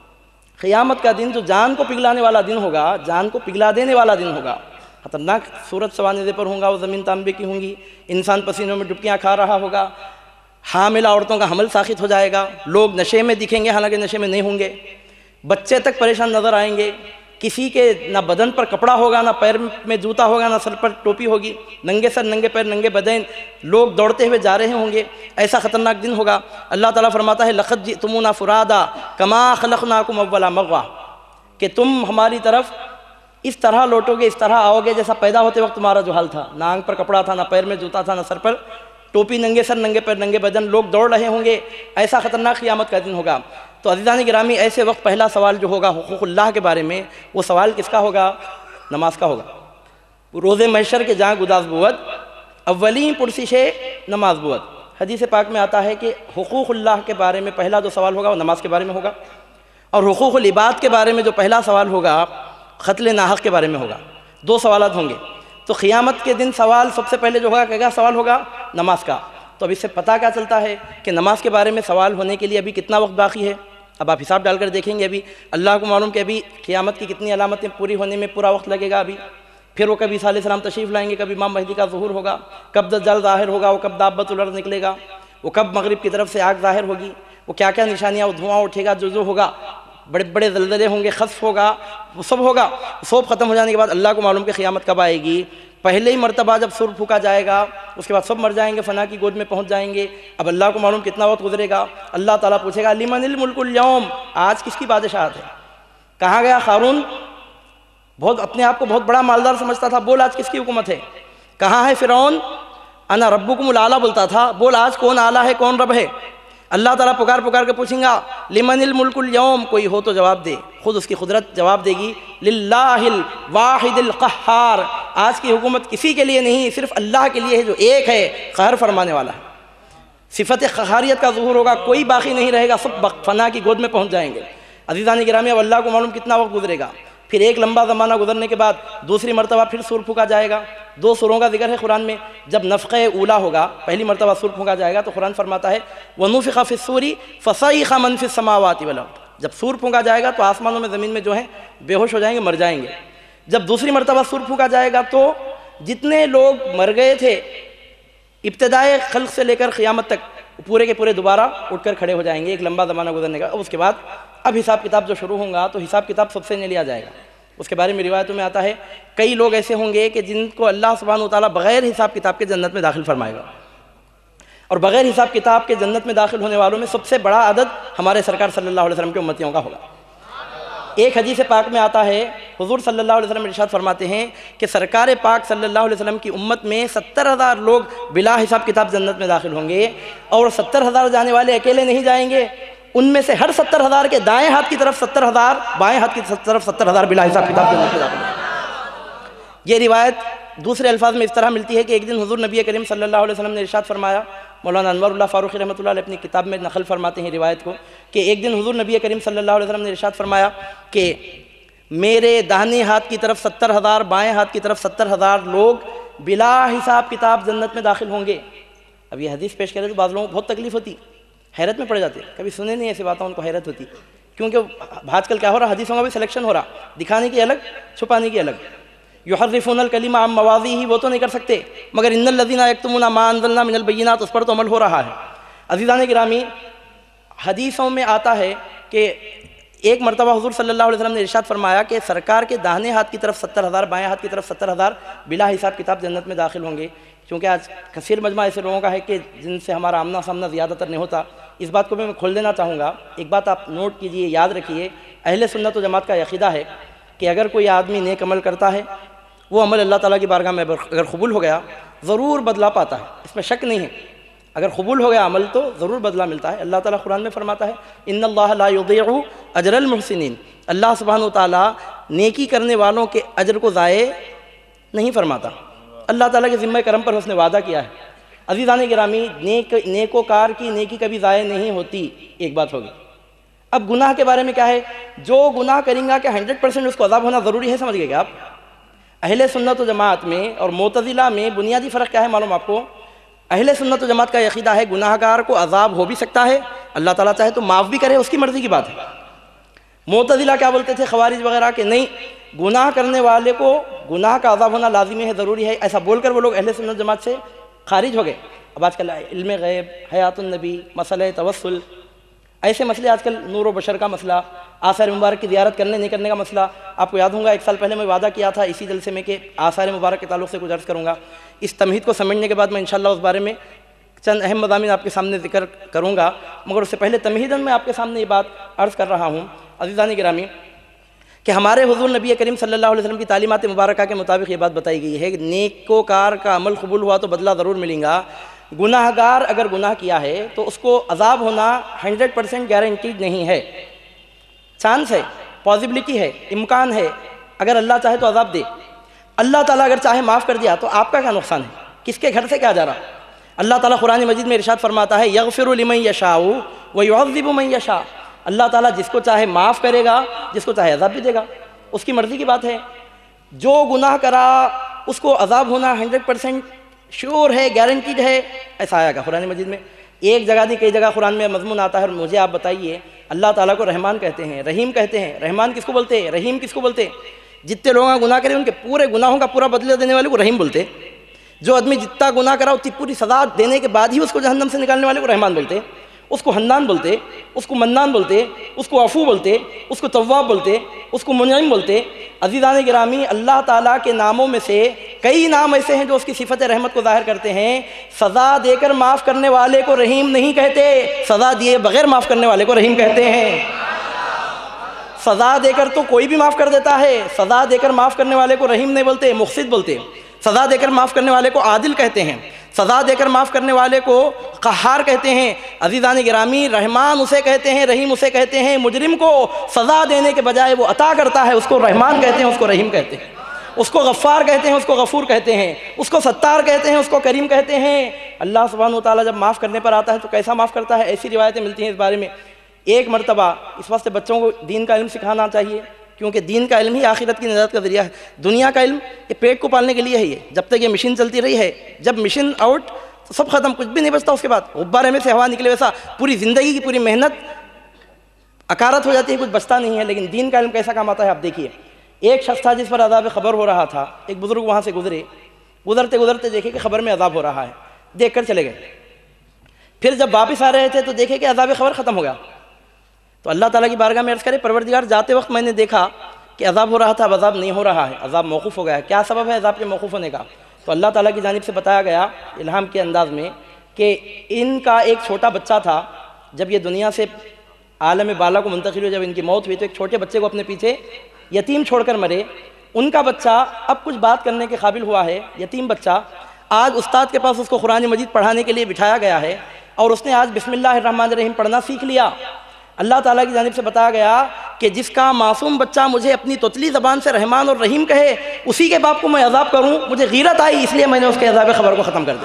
क़यामत का दिन जो जान को पिघलाने वाला दिन होगा, जान को पिघला देने वाला दिन होगा। ख़तरनाक सूरत सवानदे पर होगा, वो ज़मीन तांबे की होंगी, इंसान पसीनों में डुबकियाँ खा रहा होगा, हामिला औरतों का हमल साखित हो जाएगा, लोग नशे में दिखेंगे हालांकि नशे में नहीं होंगे, बच्चे तक परेशान नज़र आएंगे, किसी के ना बदन पर कपड़ा होगा, ना पैर में जूता होगा, ना सर पर टोपी होगी, नंगे सर नंगे पैर नंगे बदन, लोग दौड़ते हुए जा रहे होंगे। ऐसा ख़तरनाक दिन होगा। अल्लाह ताला फरमाता है लक़द जिअतुमूना फ़ुरादा कमा ख़लक़नाकुम अव्वला मर्रा, कि तुम हमारी तरफ इस तरह लौटोगे, इस तरह आओगे जैसा पैदा होते वक्त तुम्हारा जो हाल था, ना आंग पर कपड़ा था, ना पैर में जूता था, ना सर पर टोपी, नंगे सर नंगे पैर नंगे बदन, लोग दौड़ रहे होंगे। ऐसा ख़तरनाक क़यामत का दिन होगा। तो अज़ीज़ान गिरामी, ऐसे वक्त पहला सवाल जो होगा हुकूक़ुल्लाह के बारे में, वो सवाल किसका होगा? नमाज का होगा। रोज़े महशर के जहाँ गुदास बुवत अव्वली पुरसिशे नमाज बुवत। हदीस पाक में आता है कि हुकूक़ुल्लाह के बारे में पहला जो सवाल होगा वो नमाज के बारे में होगा, और हुकूक़ुल इबाद के बारे में जो पहला सवाल होगा क़त्ल नाहक़ के बारे में होगा। दो सवालात होंगे। तो क़यामत के दिन सवाल सबसे पहले जो होगा क्या सवाल होगा? नमाज का। तो अब इससे पता क्या चलता है कि नमाज के बारे में सवाल होने के लिए अभी कितना वक्त बाकी है। अब आप हिसाब डालकर देखेंगे, अभी अल्लाह को मालूम कि अभी क़यामत की कितनी अलामतें पूरी होने में पूरा वक्त लगेगा। अभी फिर वो कभी ईसा अलैहिस्सलाम तशरीफ़ लाएंगे, कभी इमाम महदी का ज़ुहूर होगा, कब दज्जाल ज़ाहिर होगा, वो कब दाब्बतुल अर्ज़ निकलेगा, वो कब मगरिब की तरफ से आग ज़ाहिर होगी, वो क्या क्या निशानियाँ, वो धुआँ उठेगा, जो होगा, बड़े बड़े ज़लज़ले होंगे, खस्फ़ होगा, वो सब होगा। सब ख़त्म हो जाने के बाद अल्लाह को मालूम कि क़यामत कब आएगी। पहले ही मरतबा जब सुर फूका जाएगा उसके बाद सब मर जाएंगे, फ़ना की गोद में पहुँच जाएंगे। अब अल्लाह को मालूम कितना वक्त गुजरेगा। अल्लाह ताला पूछेगा लिमनिल मुल्कुल यौम, आज किसकी बादशाहत है? कहाँ गया क़ारून? बहुत अपने आप को बहुत बड़ा मालदार समझता था, बोल आज किसकी हुकूमत है? कहाँ है फ़िरौन? अना रब्बुकुमुल आला बोलता था, बोल आज कौन आला है, कौन रब है? अल्लाह ताला पुकार पुकार के पूछेंगा लिमनिल मुल्कुल यौम, कोई हो तो जवाब दे। खुद उसकी कुदरत जवाब देगी लिल्लाहिल वाहिदिल क़ह्हार, आज की हुकूमत किसी के लिए नहीं, सिर्फ अल्लाह के लिए है जो एक है, कहर फरमाने वाला है। सिफत क़हारियत का ज़ुहूर होगा, कोई बाकी नहीं रहेगा, सब फ़ना की गोद में पहुँच जाएंगे। अज़ीज़ान गिरामी, अब अल्लाह को मालूम कितना वक्त गुजरेगा। फिर एक लंबा ज़माना गुजरने के बाद दूसरी मरतबा फिर सूर फूका जाएगा। दो सुरों का जिक्र है कुरान में। जब नफ़क़े ऊला होगा, पहली मरतबा सूर फूका जाएगा, तो कुरान फरमाता है वनुफ़िख़ फ़िस्सूरी फ़सइख़ मन फ़िस समावाति वल अर्ज़। जब सूर फूका जाएगा तो आसमानों में ज़मीन में जो है बेहोश हो जाएंगे, मर जाएंगे। जब दूसरी मरतबा सूर फूका जाएगा तो जितने लोग मर गए थे इब्तिदाए खल्क़ से लेकर क़यामत तक, पूरे के पूरे दोबारा उठकर खड़े हो जाएंगे। एक लंबा ज़माना गुजरने का। उसके बाद अब हिसाब किताब जो शुरू होगा तो हिसाब किताब सबसे नहीं लिया जाएगा। उसके बारे में रिवायतों में आता है कई लोग ऐसे होंगे कि जिनको अल्लाह सुब्हानहू व तआला बग़ैर हिसाब किताब के जन्नत में दाखिल फरमाएगा। और बग़ैर हिसाब किताब के जन्नत में दाखिल होने वालों में सबसे बड़ा अदद हमारे सरकार सल्लल्लाहु अलैहि वसल्लम के उम्मतियों का होगा। एक हदीस पाक में आता है, हुज़ूर सल्लल्लाहु अलैहि वसल्लम इरशाद फरमाते हैं कि सरकार पाक सल्लल्लाहु अलैहि वसल्लम की उम्मत में 70,000 लोग बिला हिसाब किताब जन्नत में दाखिल होंगे। और 70,000 जाने वाले अकेले नहीं जाएंगे, उनमें से हर 70,000 के दाएं हाथ की तरफ 70,000, बाएं हाथ की तरफ 70,000 बिला हिसाब किताब जन्नत में दाखिल होंगे। ये रिवायत दूसरे अल्फाज में इस तरह मिलती है कि एक दिन हुज़ूर नबी करीम सल्लल्लाहु अलैहि वसल्लम ने इरशाद फरमाया, मौलाना अनवरुल्लाह फ़ारूक़ी रहमतुल्लाह अलैह अपनी किताब में नक़ल फरमाते हैं रिवायत को, कि एक दिन हुज़ूर नबी करीम सल्लल्लाहु अलैहि वसल्लम ने इरशाद फरमाया कि मेरे दाहिने हाथ की तरफ 70,000, बाएं हाथ की तरफ 70,000 लोग बिला हिसाब किताब जन्नत में दाखिल होंगे। अब ये हदीस पेश करें तो बाद लोगों को बहुत तकलीफ़ होती, हैरत में पड़ जाते, कभी सुने नहीं ऐसी बातें, उनको हैरत होती। क्योंकि आजकल क्या हो रहा, हदीसों का भी सिलेक्शन हो रहा, दिखाने की अलग, छुपाने की अलग। युहर्रिफूनल कलिमा अम मवाज़ीही, वो तो नहीं कर सकते, मगर इन्नल लज़ीना यक्तुमूना मा अंज़लना मिनल बय्यिनात, उस पर तो अमल हो रहा है। अज़ीज़ान गिरामी, हदीसों में आता है कि एक मरतबा हुज़ूर सल्लल्लाहु अलैहि वसल्लम ने इरशाद फरमाया कि सरकार के दाहिने हाथ की तरफ 70,000, बाएं हाथ की तरफ 70,000 बिला हिसाब किताब जन्नत में दाखिल होंगे। क्योंकि आज कसीर मजमा ऐसे लोगों का है कि जिनसे हमारा आमना सामना ज़्यादातर नहीं होता, इस बात को भी मैं खोल देना चाहूँगा। एक बात आप नोट कीजिए, याद रखिए, अहले सुन्नत व जमात का अक़ीदा है कि अगर कोई आदमी नेक अमल करता है, वो अमल अल्लाह ताला की बारगाह में अगर कबूल हो गया ज़रूर बदला पाता है, इसमें शक नहीं है। अगर कबूल हो गया अमल तो ज़रूर बदला मिलता है। अल्लाह ताला कुरान में फरमाता है इन्नल्लाह ला युज़ीअु अजरल मुहसिनीन, अल्लाह सुब्हानहु व तआला नेकी करने वालों के अजर को ज़ाये नहीं फरमाता। अल्लाह ताला के ज़िम्मे करम पर उसने वादा किया है। अज़ीज़ान गिरामी, नेकोकार की नेकी कभी ज़ाये नहीं होती, एक बात होगी। अब गुनाह के बारे में क्या है, जो गुनाह करेंगे कि 100% उसको अज़ाब होना ज़रूरी है, समझ गए क्या आप? अहले सुन्नत व जमात में और मुतज़िला में बुनियादी फ़र्क क्या है मालूम आपको? अहले सुन्नत व जमात का अक़ीदा है गुनाहगार को अज़ाब हो भी सकता है, अल्लाह ताला चाहे तो माफ़ भी करे, उसकी मर्ज़ी की बात है। मुतज़िला क्या बोलते थे, ख़वारिज वगैरह के, नहीं, गुनाह करने वाले को गुनाह का अज़ाब होना लाज़िमी है, ज़रूरी है, ऐसा बोलकर वो लोग अहले सुन्नत जमात से खारिज हो गए। अब आजकल इल्म ग़ैब, हयातुन नबी, मसले तवस्सुल, ऐसे मसले आजकल नूर व बशर का मसला, आसार मुबारक की ज़ियारत करने नहीं करने का मसला। आपको याद होगा 1 साल पहले मैं वादा किया था इसी जलसे में कि आसार मुबारक के ताल्लुक़ से कुछ अर्ज़ करूँगा। इस तमहीद को समझने के बाद मैं इंशाअल्लाह उस बारे में चंद अहम मज़ामीन आपके सामने ज़िक्र करूँगा, मगर उससे पहले तमहीदन मैं आपके सामने ये बात अर्ज़ कर रहा हूँ अज़ीज़ान गिरामी कि हमारे हुज़ूर नबी करीम सल्लल्लाहु अलैहि वसल्लम की तालीमात मुबारका के मुताबिक ये बात बताई गई है कि नेकोकार का अमल कबूल हुआ तो बदला ज़रूर मिलेगा। गुनाहगार अगर गुनाह किया है तो उसको अज़ाब होना 100% गारंटीड नहीं है, चांस है, पॉसिबिलिटी है, इम्कान है। अगर अल्लाह चाहे तो अज़ाब दे, अल्लाह ताला अगर चाहे माफ़ कर दिया तो आपका क्या नुकसान है, किसके घर से क्या जा रहा? अल्लाह ताला कुरान मजीद में इरशाद फरमाता है यग़फ़िरु लिमन यशाउ व युअज़्ज़िबु मन यशा, अल्लाह ताला जिसको चाहे माफ़ करेगा, जिसको चाहे अज़ाब भी देगा, उसकी मर्ज़ी की बात है। जो गुनाह करा उसको अज़ाब होना 100% श्योर है, गारंटीड है, ऐसा आएगा कुरान मजीद में। एक जगह नहीं, कई जगह कुरान में मज़मून आता है। और मुझे आप बताइए, अल्लाह ताला को रहमान कहते हैं, रहीम कहते हैं, रहमान किसको बोलते हैं, रहीम किसको बोलते हैं? जितने लोग गुनाह करें उनके पूरे गुनाहों का पूरा बदला देने वाले को रहीम बोलते। जो आदमी जितना गुनाह करा उतनी पूरी सज़ा देने के बाद ही उसको जहन्नम से निकालने वाले को रहमान बोलते, उसको हन्नान बोलते, उसको मन्नान बोलते, उसको अफू बोलते, उसको तव्वाब बोलते, उसको मुनइम बोलते। अज़ीज़ान गिरामी, अल्लाह ताला के नामों में से कई नाम ऐसे हैं जो उसकी सिफत रहमत को ज़ाहिर करते हैं। सज़ा देकर माफ़ करने वाले को रहीम नहीं कहते, सज़ा दिए बग़ैर माफ़ करने वाले को रहीम कहते हैं। सज़ा देकर तो कोई भी माफ़ कर देता है, सज़ा देकर माफ़ करने वाले को रहीम नहीं बोलते, मुक़सिद बोलते। सज़ा देकर माफ़ करने वाले को आदिल कहते हैं, सज़ा देकर माफ़ करने वाले को क़हार कहते हैं। अज़ीज़ान गिरामी, रहमान उसे कहते हैं, रहीम उसे कहते हैं। मुजरिम को सज़ा देने के बजाय वो अता करता है, उसको रहमान कहते हैं, उसको रहीम कहते हैं। उसको गफ़्फ़ार कहते हैं, उसको गफ़ूर कहते हैं। उसको सत्तार कहते हैं, उसको करीम कहते हैं। अल्लाह सुब्हानहु व तआला जब माफ़ करने पर आता है तो कैसा माफ़ करता है, ऐसी रिवायतें मिलती हैं इस बारे में। एक मरतबा, इस वास्ते बच्चों को दीन का इल्म सिखाना चाहिए, क्योंकि दीन का इल्म ही आखिरत की निजात का ज़रिया है। दुनिया का इल्म ये पेट को पालने के लिए है, ये जब तक ये मशीन चलती रही है, जब मशीन आउट तो सब खत्म, कुछ भी नहीं बचता। उसके बाद गुब्बारे में से हवा निकले, वैसा पूरी ज़िंदगी की पूरी मेहनत अकारत हो जाती है, कुछ बचता नहीं है। लेकिन दीन का इल्म कैसा काम आता है आप देखिए। एक शख्स था जिस पर अज़ाब ख़बर हो रहा था, एक बुज़ुर्ग वहाँ से गुजरे, गुजरते गुजरते देखे कि ख़बर में अज़ाब हो रहा है, देख कर चले गए। फिर जब वापस आ रहे थे तो देखे कि अज़ाब ख़बर ख़त्म हो गया। तो अल्लाह ताला की बारगाह में अर्ज़ करे, परवरदिगार, जाते वक्त मैंने देखा कि अज़ाब हो रहा था, अब अज़ाब नहीं हो रहा है, अज़ाब मौक़ूफ़ हो गया है, क्या सबब है अज़ाब के मौक़ूफ़ होने का? तो अल्लाह ताला की जानिब से बताया गया इल्हाम के अंदाज़ में कि इनका एक छोटा बच्चा था, जब ये दुनिया से आलम बाला को मुंतकिल हुई, जब इनकी मौत हुई तो एक छोटे बच्चे को अपने पीछे यतीम छोड़कर मरे। उनका बच्चा अब कुछ बात करने के काबिल हुआ है, यतीम बच्चा। आज उस्ताद के पास उसको कुरान मजीद पढ़ाने के लिए बिठाया गया है और उसने आज बिस्मिल्लाहिर्रहमानिर्रहीम पढ़ना सीख लिया। अल्लाह ताला की जानिब से बताया गया कि जिसका मासूम बच्चा मुझे अपनी तोतली ज़बान से रहमान और रहीम कहे, उसी के बाप को मैं अज़ाब करूं, मुझे गीरत आई, इसलिए मैंने उसके अज़ाब ख़बर को ख़त्म कर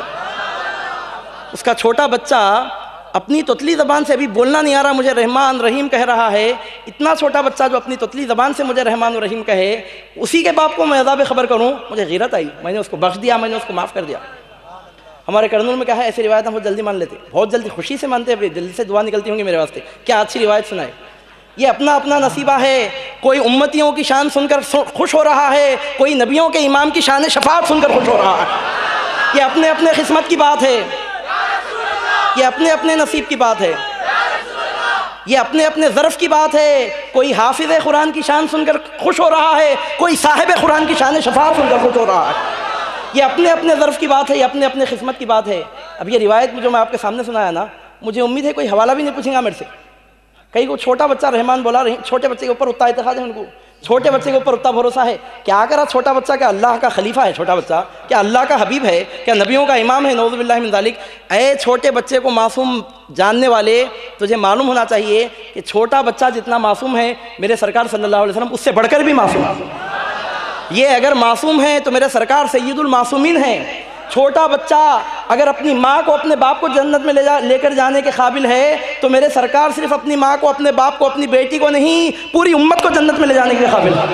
दिया। उसका छोटा बच्चा अपनी तोतली ज़बान से अभी बोलना नहीं आ रहा, मुझे रहमान रहीम कह रहा है। इतना छोटा बच्चा जो अपनी तोतली ज़बान से मुझे रहमान और रहीम कहे, उसी के बाप को मैं अज़ाब ख़बर करूँ, मुझे गीरत आई, मैंने उसको बख्श दिया, मैंने उसको माफ़ कर दिया। हमारे करनूल में क्या है, ऐसी रिवायत हम बहुत जल्दी मान लेते, बहुत जल्दी खुशी से मानते हैं, जल्दी से दुआ निकलती होंगी मेरे वास्ते, क्या अच्छी रिवायत सुनाए। ये अपना अपना नसीबा है। कोई उम्मतियों की शान सुनकर खुश हो रहा है, कोई नबियों के इमाम की शान शफाअत सुनकर खुश हो रहा है। ये अपने अपने किस्मत की बात है, ये अपने अपने नसीब की बात है, ये अपने अपने ज़र्फ़ की बात है। कोई हाफिज़ कुरान की शान सुनकर खुश हो रहा है, कोई साहिब कुरान की शान शफाअत सुनकर खुश हो रहा है। ये अपने अपने ज़र्फ़ की बात है, ये अपने अपने किस्मत की बात है। अब ये रिवायत जो मैं आपके सामने सुनाया ना, मुझे उम्मीद है कोई हवाला भी नहीं पूछेगा मेरे से। कहीं को छोटा बच्चा रहमान बोला, छोटे बच्चे के ऊपर उतना इत्तेकाद है उनको, छोटे बच्चे के ऊपर उतना भरोसा है। क्या करा छोटा बच्चा? क्या अल्लाह का खलीफा है छोटा बच्चा? क्या अल्लाह का हबीब है? क्या नबियों का इमाम है? नऊज़ु बिल्लाहि मिन ज़ालिक। ऐ छोटे बच्चे को मासूम जानने वाले, तुझे मालूम होना चाहिए कि छोटा बच्चा जितना मासूम है, मेरे सरकार सल्लल्लाहु अलैहि वसल्लम उससे बढ़कर भी मासूम है। ये अगर मासूम है तो मेरे सरकार सय्यदुल मासूमीन हैं। छोटा बच्चा अगर अपनी माँ को अपने बाप को जन्नत में लेकर जाने के काबिल है तो मेरे सरकार सिर्फ अपनी माँ को, अपने बाप को, अपनी बेटी को नहीं, पूरी उम्मत को जन्नत में ले जाने के काबिल है।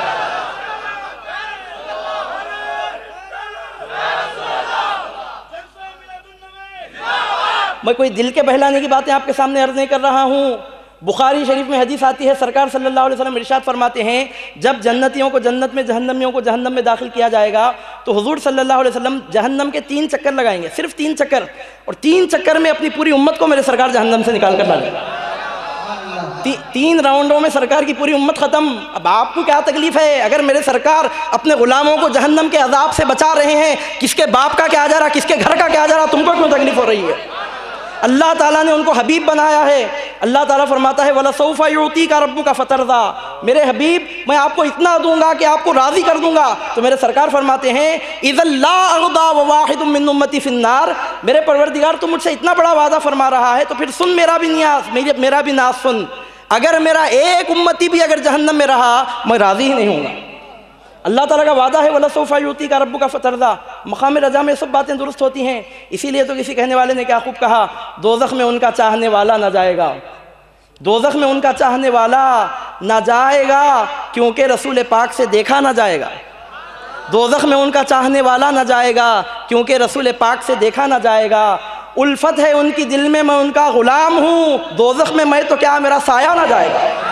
मैं कोई दिल के बहलाने की बातें आपके सामने अर्ज नहीं कर रहा हूँ। बुखारी शरीफ में हदीस आती है, सरकार सल्लल्लाहु अलैहि वसल्लम इरशाद फरमाते हैं, जब जन्नतियों को जन्नत में, जहन्नमियों को जहन्नम में दाखिल किया जाएगा तो हुजूर सल्लल्लाहु अलैहि वसल्लम जहन्नम के 3 चक्कर लगाएंगे, सिर्फ 3 चक्कर, और 3 चक्कर में अपनी पूरी उम्मत को मेरे सरकार जहन्नम से निकाल कर डालेंगे। 3 राउंडों में सरकार की पूरी उम्मत ख़त्म। अब आपको क्या तकलीफ है? अगर मेरे सरकार अपने गुलामों को जहन्नम के अजाब से बचा रहे हैं, किसके बाप का क्या जा रहा, किसके घर का क्या जा रहा, तुमको क्यों तकलीफ हो रही है? अल्लाह ताला ने उनको हबीब बनाया है। अल्लाह ताला फरमाता है, वला सौफा युतीका रब्बुका फतरदा, मेरे हबीब मैं आपको इतना दूंगा कि आपको राज़ी कर दूंगा। तो मेरे सरकार फरमाते हैं, इज़ल्ला अग़दा व वाहिदुम मिन उम्मती फिन्नार, मेरे परवरदिगार तू मुझसे इतना बड़ा वादा फरमा रहा है तो फिर सुन मेरा भी नियाज़, मेरा भी नाज सुन। अगर मेरा एक उम्मती भी अगर जहन्नम में रहा, मैं राज़ी ही नहीं होऊंगा। अल्लाह ताला का वादा है, वला सौफा युतीका रब्बुका फतरदा। मकाम रजा में सब बातें दुरुस्त होती हैं। इसीलिए तो किसी कहने वाले ने क्या खूब कहा, दोज़ख में उनका चाहने वाला ना जाएगा, दोज़ख में उनका चाहने वाला ना जाएगा क्योंकि रसूल पाक से देखा ना जाएगा। दोज़ख में उनका चाहने वाला ना जाएगा क्योंकि रसूल पाक से देखा ना जाएगा। उल्फत है उनकी दिल में, मैं उनका ग़ुलाम हूँ, दोज़ख में मैं तो क्या मेरा साया ना जाएगा।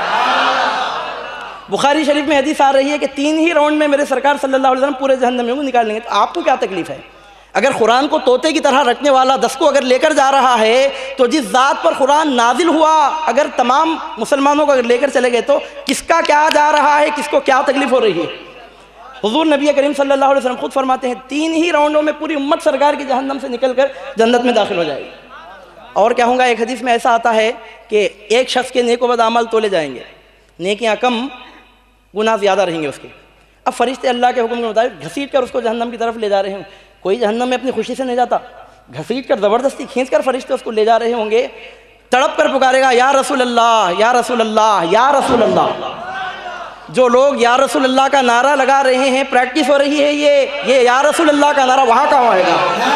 बुखारी शरीफ में हदीस आ रही है कि 3 ही राउंड में मेरे सरकार सल्लल्लाहु अलैहि वसल्लम पूरे जहन्नमियों को निकाल लेंगे। तो आपको क्या तकलीफ है? अगर कुरान को तोते की तरह रटने वाला 10 को अगर लेकर जा रहा है तो जिस ज़ात पर कुरान नाजिल हुआ अगर तमाम मुसलमानों को अगर लेकर चले गए तो किसका क्या जा रहा है, किसको क्या तकलीफ हो रही है? हुजूर नबी करीम सल्लल्लाहु अलैहि वसल्लम खुद फरमाते हैं, 3 ही राउंडों में पूरी उम्मत सरकार की जहन्नम से निकल कर जन्नत में दाखिल हो जाएगी। और क्या होगा, एक हदीस में ऐसा आता है कि एक शख्स के नेक व बद अमाल तोले जाएंगे, नेकियां कम गुनाह ज़्यादा रहेंगे उसके। अब फरिश्ते अल्लाह के हुक्म के मुताबिक घसीट कर उसको जहन्नम की तरफ ले जा रहे हैं। कोई जहन्नम में अपनी खुशी से नहीं जाता, घसीट कर ज़बरदस्ती खींच कर फरिश्ते उसको ले जा रहे होंगे। तड़प कर पुकारेगा, या रसूल अल्लाह, या रसूल अल्लाह, या रसूल अल्लाह। जो लोग या रसूल अल्लाह का नारा लगा रहे हैं, प्रैक्टिस हो रही है ये या रसूल अल्लाह का नारा वहाँ कहाँ आएगा?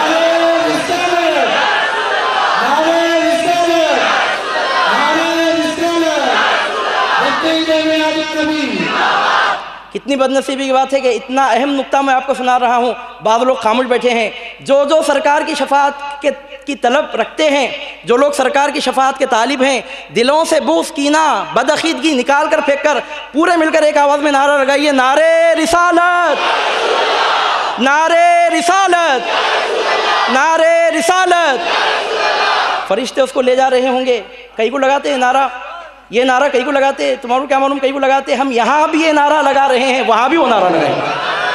कितनी बदनसीबी की बात है कि इतना अहम नुक्ता मैं आपको सुना रहा हूँ, बाद लोग खामोश बैठे हैं। जो सरकार की शफाअत की तलब रखते हैं, जो लोग सरकार की शफाअत के तालिब हैं, दिलों से बुग़्ज़, कीना, बदअक़ीदगी निकाल कर फेंक कर पूरे मिलकर एक आवाज़ में नारा लगाइए, नारे रिसालत, नारे रिसालत, नारे रिसालत। फरिश्ते उसको ले जा रहे होंगे। कई को लगाते हैं नारा, ये नारा कई को लगाते, तुम्हारा क्या मालूम कई को लगाते। हम यहाँ भी ये नारा लगा रहे हैं, वहाँ भी वो नारा लगाएंगे।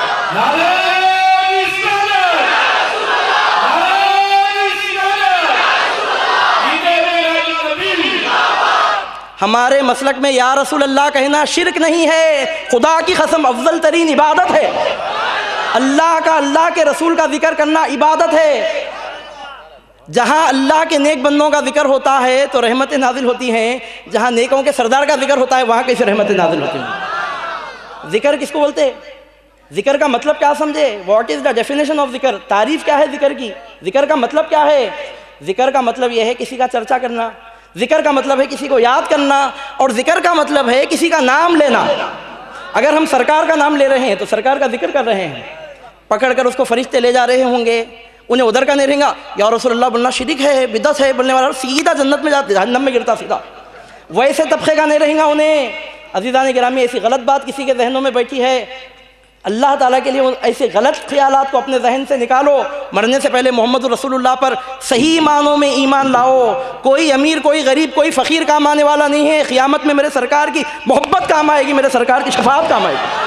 हमारे मसलक में या रसूल अल्लाह कहना शिरक नहीं है, खुदा की कसम अफजल तरीन इबादत है। अल्लाह के रसूल का जिक्र करना इबादत है। जहाँ अल्लाह के नेक बंदों का जिक्र होता है तो रहमतें नाजिल होती हैं, जहाँ नेकों के सरदार का जिक्र होता है वहाँ कैसे रहमतें नाजिल होती हैं? जिक्र किसको बोलते हैं? जिक्र का मतलब क्या समझे? What is the definition of जिक्र? तारीफ़ क्या है जिक्र की? जिक्र का मतलब क्या है? जिक्र का मतलब यह है किसी का चर्चा करना, जिक्र का मतलब है किसी को याद करना, और जिक्र का मतलब है किसी का नाम लेना। अगर हम सरकार का नाम ले रहे हैं तो सरकार का जिक्र कर रहे हैं। पकड़ कर उसको फरिश्ते ले जा रहे होंगे, उन्हें उधर का नहीं रहेगा, या रसूलुल्लाह बोलना शिरक है, बिदअत है बोलने वाला सीधा जन्नत में जाता, जहन्नम में गिरता सीधा। वैसे तबके का नहीं रहेगा उन्हें। अज़ीज़ान गिरामी, ऐसी गलत बात किसी के जहनों में बैठी है, अल्लाह ताला के लिए ऐसे गलत ख्यालात को अपने जहन से निकालो। मरने से पहले मोहम्मद रसूलुल्लाह पर सही मानों में ईमान लाओ। कोई अमीर, कोई गरीब, कोई फ़कीर काम आने वाला नहीं है। क़यामत में मेरे सरकार की मोहब्बत काम आएगी, मेरे सरकार की शफाअत काम आएगी।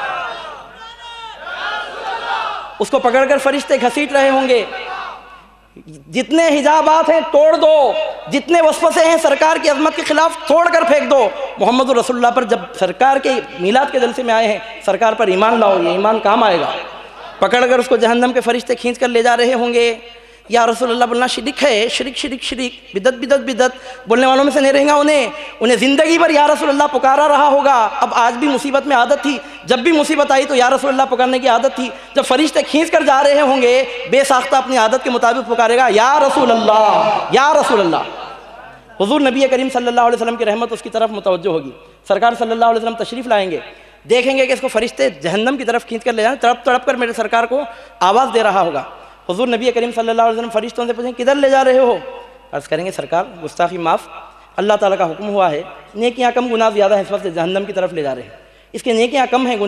उसको पकड़कर फरिश्ते घसीट रहे होंगे। जितने हिजाबात हैं तोड़ दो, जितने वसवसे हैं सरकार की अजमत के खिलाफ तोड़ कर फेंक दो। मोहम्मद रसूलुल्लाह पर जब सरकार के मीलाद के जलसे में आए हैं, सरकार पर ईमान लाओ, ये ईमान काम आएगा। पकड़ कर उसको जहन्नम के फरिश्ते खींच कर ले जा रहे होंगे, या रसूलुल्लाह बोलना शिरिक है, शिरिक शिरिक शिरिक, बिदत बिदत बिदत बोलने वालों में से नहीं रहेगा। उन्हें ज़िंदगी भर या रसूलुल्लाह पुकारा रहा होगा। अब आज भी मुसीबत में आदत थी, जब भी मुसीबत आई तो या रसूलुल्लाह पुकारने की आदत थी। जब फरिश्ते खींच कर जा रहे होंगे, बेसाख्ता अपनी आदत के मुताबिक पुकारेगा, या रसूलुल्लाह, या रसूलुल्लाह। हुजूर नबी करीम सल्लल्लाहु अलैहि वसल्लम की रहमत उसकी तरफ मुतवज्जो होगी। सरकार सल्लल्लाहु अलैहि वसल्लम तशरीफ़ लाएंगे, देखेंगे कि इसको फरिश्ते जहन्नम की तरफ खींच कर ले जाएं, तड़प तड़प कर मेरे सरकार को आवाज़ दे रहा होगा। हुजूर नबी करीम सल्लल्लाहु अलैहि वसल्लम फरिश्तों से पूछें किधर ले जा रहे हो? अर्ज़ करेंगे सरकार गुस्ताखी माफ़, अल्लाह ताला का हुक्म हुआ है, नेकियां कम गुनाह ज़्यादा है, इस वक्त जहन्नम की तरफ ले जा रहे हैं। इसके नेकियां कम हैं,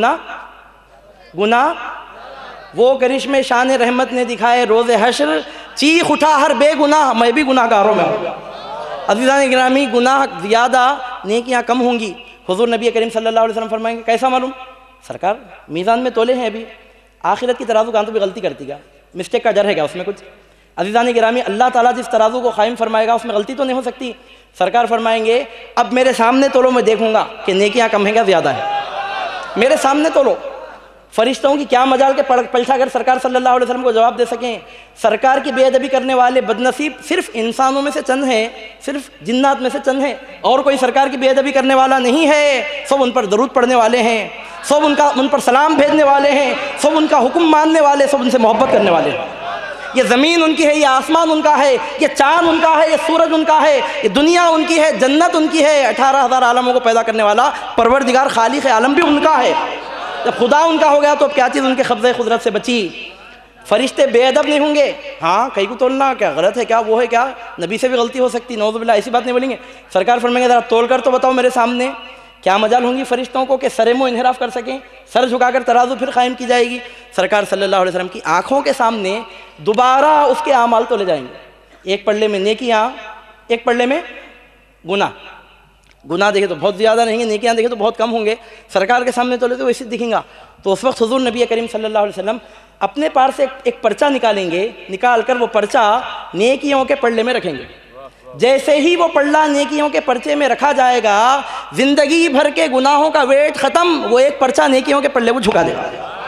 गुनाह वो करिश्मे शान रहमत ने दिखाए रोज़े हश्र, चीख उठा हर बेगुनाह, मैं भी गुनाहगारों में हूँ। अज़ीज़ान गिरामी, गुनाह ज़्यादा नेकियां कम होंगी। हुजूर नबी करीम सल्लल्लाहु अलैहि वसल्लम फरमाएंगे कैसा मालूम? सरकार मीज़ान में तोले हैं, अभी आखिरत की तराजू कान तो भी गलती करती क्या, मिस्टेक का डर है क्या उसमें कुछ? अज़ीज़ान गिरामी, अल्लाह ताला जिस तराजू को कायम फरमाएगा उसमें गलती तो नहीं हो सकती। सरकार फरमाएंगे अब मेरे सामने तोलो, मैं देखूंगा कि नेकियां कम है क्या ज़्यादा है, मेरे सामने तोलो। फरिश्तों की क्या मजाल के पलटा कर सरकार सल्लल्लाहु अलैहि वसल्लम को जवाब दे सकें। सरकार की बेअदबी करने वाले बदनसीब सिर्फ इंसानों में से चंद हैं, सिर्फ जिन्नात में से चंद हैं, और कोई सरकार की बेअदबी करने वाला नहीं है। सब उन पर दरूद पढ़ने वाले हैं, सब उन पर सलाम भेजने वाले हैं, सब उनका हुक्म मानने वाले, सब उनसे मोहब्बत करने वाले हैं। ये ज़मीन उनकी है, ये आसमान उनका है, ये चाँद उनका है, ये सूरज उनका है, ये दुनिया उनकी है, जन्नत उनकी है, 18,000 आलमों को पैदा करने वाला परवरदिगार खालिक आलम भी उनका है। जब खुदा उनका हो गया तो अब क्या चीज़ उनके कब्ज़े कुदरत से बची? फरिश्ते बेअदब नहीं होंगे। हाँ, कहीं को तोलना क्या गलत है क्या, वो है क्या, नबी से भी गलती हो सकती, नौज़ुबिल्लाह, ऐसी बात नहीं बोलेंगे। सरकार फरमाएंगे ज़रा तोल कर तो बताओ मेरे सामने, क्या मजाल होंगी फरिश्तों को कि सरे मुँह इन्हिराफ कर सकें, सर झुकाकर तराजू फिर कायम की जाएगी। सरकार सल्लल्लाहु अलैहि वसल्लम की आँखों के सामने दोबारा उसके आमाल तोले जाएंगे, एक पल्ले में नेकियाँ, एक पल्ले में गुनाह। गुनाह देखे तो बहुत ज़्यादा रहेंगे, नेकियां देखे तो बहुत कम होंगे। सरकार के सामने तोले तो वैसे दिखेगा। तो उस वक्त हुजूर नबी करीम सल्लल्लाहु अलैहि वसल्लम अपने पार से एक पर्चा निकालेंगे, निकाल कर वो पर्चा नेकियों के पल्ले में रखेंगे। जैसे ही वो पल्ला नेकियों के पर्चे में रखा जाएगा, ज़िंदगी भर के गुनाहों का वेट ख़त्म, वो एक पर्चा नेकियों के पल्ले को झुका देगा,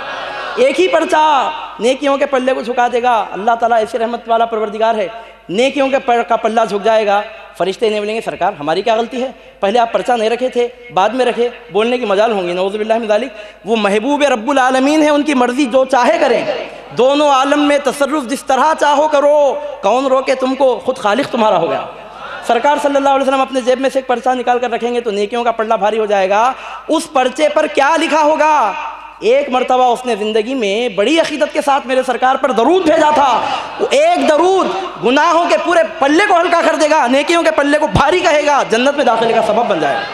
एक ही पर्चा नेकियों के पल्ले को झुका देगा। अल्लाह ताला ऐसे रहमत वाला परवरदिगार है, नेकियों के का पल्ला झुक जाएगा। फरिश्ते नहीं बोलेंगे सरकार हमारी क्या गलती है, पहले आप पर्चा नहीं रखे थे, बाद में रखे, बोलने की मजाल होंगी, नऊज़ुबिल्लाह मिन ज़ालिक। वो महबूब रब्बुल आलमीन है, उनकी मर्जी जो चाहे करें, दोनों आलम में तसर्रुफ़ जिस तरह चाहो करो, कौन रोके तुमको, खुद खालिक तुम्हारा हो गया। सरकार सल्लल्लाहु अलैहि वसल्लम अपने जेब में से एक पर्चा निकाल कर रखेंगे तो नेकियों का पल्ला भारी हो जाएगा। उस पर्चे पर क्या लिखा होगा? एक मरतबा उसने ज़िंदगी में बड़ी अकीदत के साथ मेरे सरकार पर दरूद भेजा था, वो एक दरूद गुनाहों के पूरे पल्ले को हल्का कर देगा, नेकियों के पल्ले को भारी कहेगा, जन्नत में दाखिले का सबब बन जाएगा।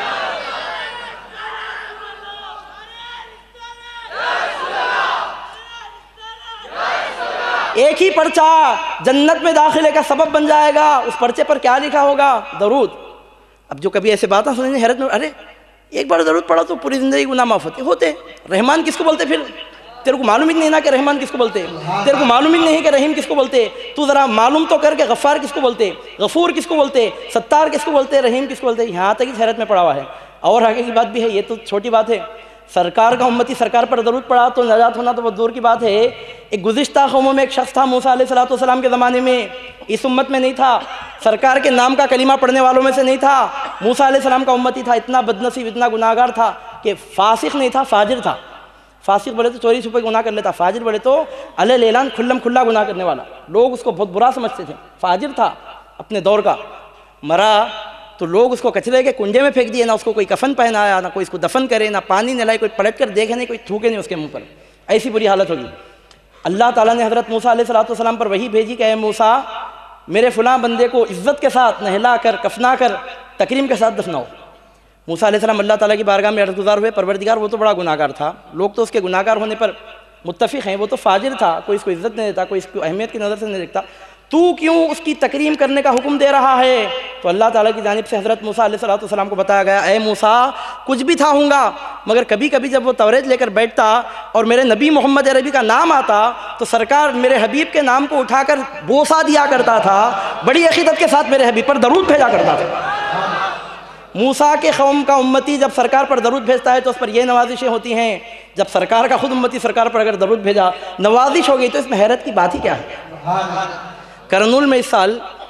एक ही पर्चा जन्नत में दाखिले का सबब बन जाएगा। उस पर्चे पर क्या लिखा होगा? दरूद। अब जो कभी ऐसे बातें सुनेंगे हैरत में, अरे एक बार दरूद पढ़ा तो पूरी ज़िंदगी गुनाह माफ़ होते। रहमान किसको बोलते? फिर तेरे को मालूम ही नहीं ना कि रहमान किसको बोलते, तेरे को मालूम ही नहीं कि रहीम किसको बोलते। तू ज़रा मालूम तो कर के गफ़ार किसको बोलते, गफ़ूर किसको बोलते, सत्तार किसको बोलते, रहीम किसको बोलते। यहाँ तक इस हैरत में पड़ा हुआ है। और आगे की बात भी है, ये तो छोटी बात है। सरकार का उम्मती सरकार पर दरूद पड़ा तो नजात होना तो बहुत दूर की बात है। एक गुज़िश्ता कौमों में एक शख्स था, मूसा अलैहिस्सलाम के ज़माने में, इस उम्मत में नहीं था, सरकार के नाम का कलीमा पढ़ने वालों में से नहीं था, मूसा अलैहिस्सलाम का उम्मती था। इतना बदनसीब, इतना गुनाहगार था कि फासिक नहीं था, फाजिर था। फासिक बोले तो चोरी छुपे गुनाह कर लेता, फाजिर बोले तो अले लेलान खुल्लम खुल्ला गुनाह करने वाला। लोग उसको बहुत बुरा समझते थे। फाजिर था अपने दौर का, मरा तो लोग उसको कचरे के कुंडे में फेंक दिए, ना उसको कोई कफन पहनाया, ना कोई इसको दफन करे, ना पानी नलाए, कोई पलट कर देखे नहीं, कोई थूके नहीं उसके मुंह पर। ऐसी बुरी हालत होगी। अल्लाह ताला ने हज़रत मूसा अलैहिस्सलाम पर वही भेजी कि ऐ मूसा, मेरे फ़लाँ बंदे को इज़्ज़त के साथ नहला कर, कफना कर, तकरीम के साथ दफनाओ। मूसा अलैहिस्सलाम अल्लाह ताला की बारगाह में अर्ज़गुज़ार हुए, परवरदिगार वो तो बड़ा गुनाहगार था, लोग तो उसके गुनाहगार होने पर मुत्तफ़िक़ हैं, वो तो फाजिर था, कोई इसको इज़्ज़त नहीं देता, कोई इसको अहमियत की नज़र से नहीं देखता। तू क्यों उसकी तकरीम करने का हुक्म दे रहा है? तो अल्लाह ताला की जानिब से हज़रत मूसा अलैहिस्सलाम को बताया गया, ए मूसा, कुछ भी था हूँगा, मगर कभी कभी जब वो तौरेत लेकर बैठता और मेरे नबी मोहम्मद अरबी का नाम आता तो सरकार मेरे हबीब के नाम को उठाकर बोसा दिया करता था, बड़ी अक़ीदत के साथ मेरे हबीब पर दरूद भेजा करता था। मूसा के कौम का उम्मती जब सरकार पर दरूद भेजता है तो उस पर ये नवाजिशें होती हैं, जब सरकार का खुद उम्मती सरकार पर अगर दरूद भेजा नवाजिश हो गई तो इसमें हैरत की बात ही क्या है। करनूल में इस साल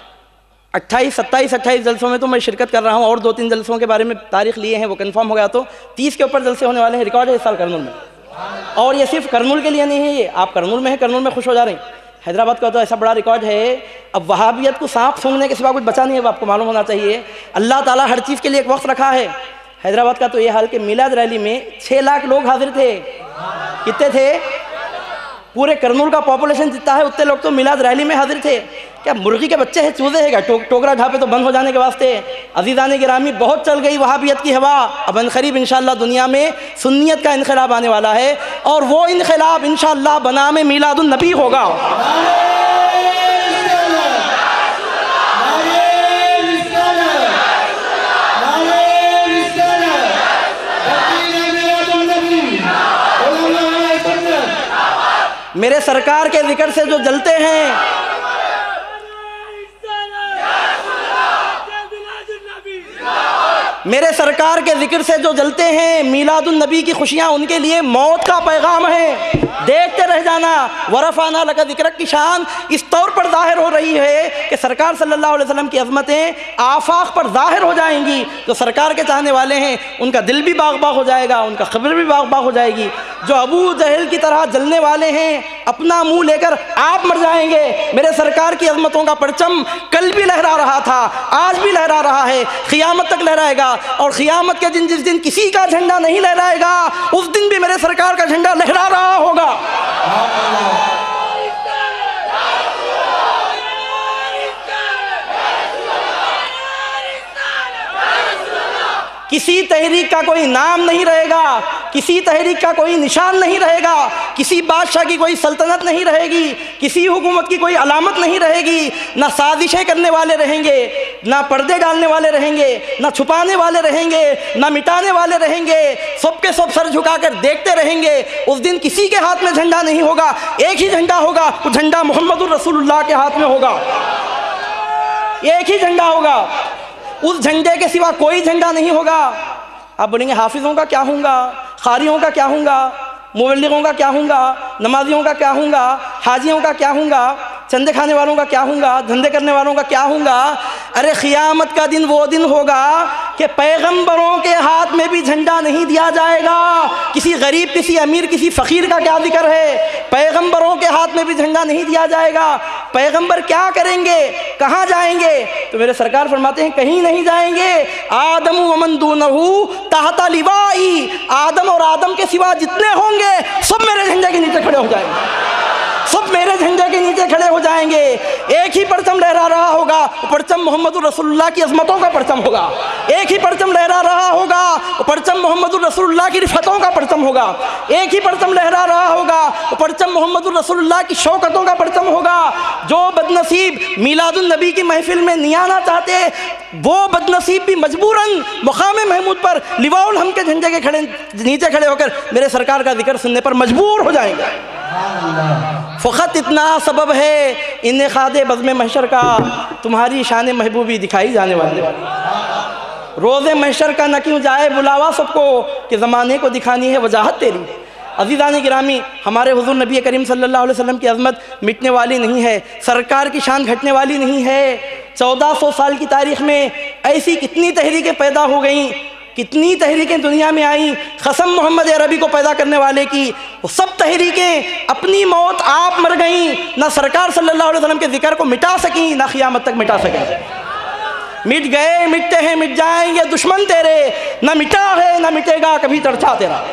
27-28 जलसों में तो मैं शिरकत कर रहा हूँ और 2-3 जलसों के बारे में तारीख लिए हैं, वो कंफर्म हो गया तो 30 के ऊपर जलसे होने वाले हैं, रिकॉर्ड है इस साल करनूल में। और ये सिर्फ करनूल के लिए नहीं है, ये आप करनूल में हैं, करनूल में खुश हो जा रहे हैं, हैदराबाद का तो ऐसा बड़ा रिकॉर्ड है। अब वहाबियत को सांप सूंघने के सिवा कुछ बचा नहीं है, आपको मालूम होना चाहिए। अल्लाह ताला हर चीज़ के लिए एक वक्त रखा है। हैदराबाद का तो ये हाल कि मिलाद रैली में 6 लाख लोग हाजिर थे। कितने थे? पूरे करनूल का पॉपुलेशन जितना है उतने लोग तो मिलाद रैली में हाजिर थे। क्या मुर्गी के बच्चे हैं, चूजे हैं क्या? टोकरा ढापे तो बंद हो जाने के वास्ते। अजीज़ान गिरामी, बहुत चल गई वहाबियत की हवा। अब अनकरीब इंशाअल्लाह दुनिया में सुन्नियत का इनकलाब आने वाला है और वो इनकलाब इंशाअल्लाह बनामे मीलादुन नबी होगा। मेरे सरकार के जिक्र से जो जलते हैं, मेरे सरकार के जिक्र से जो जलते हैं, मीलादुन नबी की खुशियाँ उनके लिए मौत का पैगाम है। देखते रह जाना। वरफ़ाना लका ज़िक्रक की शान इस तौर पर ज़ाहिर हो रही है कि सरकार सल्लल्लाहु अलैहि वसल्लम की अज़मतें आफाक पर ज़ाहिर हो जाएंगी। जो सरकार के चाहने वाले हैं उनका दिल भी बाग बाग हो जाएगा, उनका खबर भी बाग बाग हो जाएगी। जो अबू जहल की तरह जलने वाले हैं अपना मुँह लेकर आप मर जाएंगे। मेरे सरकार की अज़मतों का परचम कल भी लहरा रहा था, आज भी लहरा रहा है, क़ियामत तक लहराएगा। और क़ियामत के दिन जिस दिन किसी का झंडा नहीं लहराएगा उस दिन भी मेरे सरकार का झंडा लहरा रहा होगा। किसी तहरीक का कोई नाम नहीं रहेगा, किसी तहरीक का कोई निशान नहीं रहेगा, किसी बादशाह की कोई सल्तनत नहीं रहेगी, किसी हुकूमत की कोई अलामत नहीं रहेगी। ना साजिशें करने वाले रहेंगे, ना पर्दे डालने वाले रहेंगे, ना छुपाने वाले रहेंगे, ना मिटाने वाले रहेंगे। सबके सब सर झुकाकर देखते रहेंगे। उस दिन किसी के हाथ में झंडा नहीं होगा, एक ही झंडा होगा, वो झंडा मोहम्मदुर रसूलुल्लाह के हाथ में होगा। एक ही झंडा होगा, उस झंडे के सिवा कोई झंडा नहीं होगा। आप बोलेंगे हाफिज़ों का क्या होगा, क़ारियों का क्या होगा, मुबल्लिगों का क्या होगा, नमाजियों का क्या होगा, हाजियों का क्या होगा, चंदे खाने वालों का क्या होगा, धंधे करने वालों का क्या होगा। अरे क़ियामत का दिन वो दिन होगा कि पैगंबरों के हाथ में भी झंडा नहीं दिया जाएगा। किसी गरीब, किसी अमीर, किसी फ़कीर का क्या जिक्र है, पैगंबरों के हाथ में भी झंडा नहीं दिया जाएगा। पैगंबर क्या करेंगे, कहाँ जाएंगे? तो मेरे सरकार फरमाते हैं कहीं नहीं जाएंगे। आदम व मन दूनहु तहता लिवाई, आदम और आदम के सिवा जितने होंगे सब मेरे झंडे के नीचे खड़े हो जाएंगे, सब मेरे झंडे के नीचे खड़े हो जाएंगे। एक ही परचम लहरा रहा होगा, परचम मोहम्मदुर रसूलुल्लाह की अज़मतों का परचम होगा। एक ही परचम लहरा रहा होगा, परचम मोहम्मदुर रसूलुल्लाह की रिफ़तों का परचम होगा। एक ही परचम लहरा रहा होगा, परचम मोहम्मदुर रसूलुल्लाह की शौकतों का परचम होगा। जो बदनसीब मीलादुन नबी की महफिल में नहीं आना चाहते वो बदनसीब भी मजबूरन मुक़ाम महमूद पर लिवाउल हम के झंडे के नीचे खड़े होकर मेरे सरकार का जिक्र सुनने पर मजबूर हो जाएंगे। फ़क़त इतना सबब है इन खादे बज़्म महशर का, तुम्हारी शान महबूबी दिखाई जाने वाली। रोज़े महशर का न क्यों जाए बुलावा सबको कि ज़माने को दिखानी है वजाहत तेरी। अज़ीज़ान गिरामी, हमारे हुज़ूर नबी करीम सल्लल्लाहु अलैहि वसल्लम की अज़मत मिटने वाली नहीं है, सरकार की शान घटने वाली नहीं है। 1400 साल की तारीख़ में ऐसी कितनी तहरीकें पैदा हो गईं, कितनी तहरीकें दुनिया में आईं। कसम मोहम्मद अरबी को पैदा करने वाले की, वो सब तहरीकें अपनी मौत आप मर गईं। ना सरकार सल्लल्लाहु अलैहि वसल्लम के जिक्र को मिटा सकीं, ना क़ियामत तक मिटा सकें। मिट गए, मिटते हैं, मिट जाएंगे दुश्मन तेरे, ना मिटा है ना मिटेगा कभी चर्चा तेरा।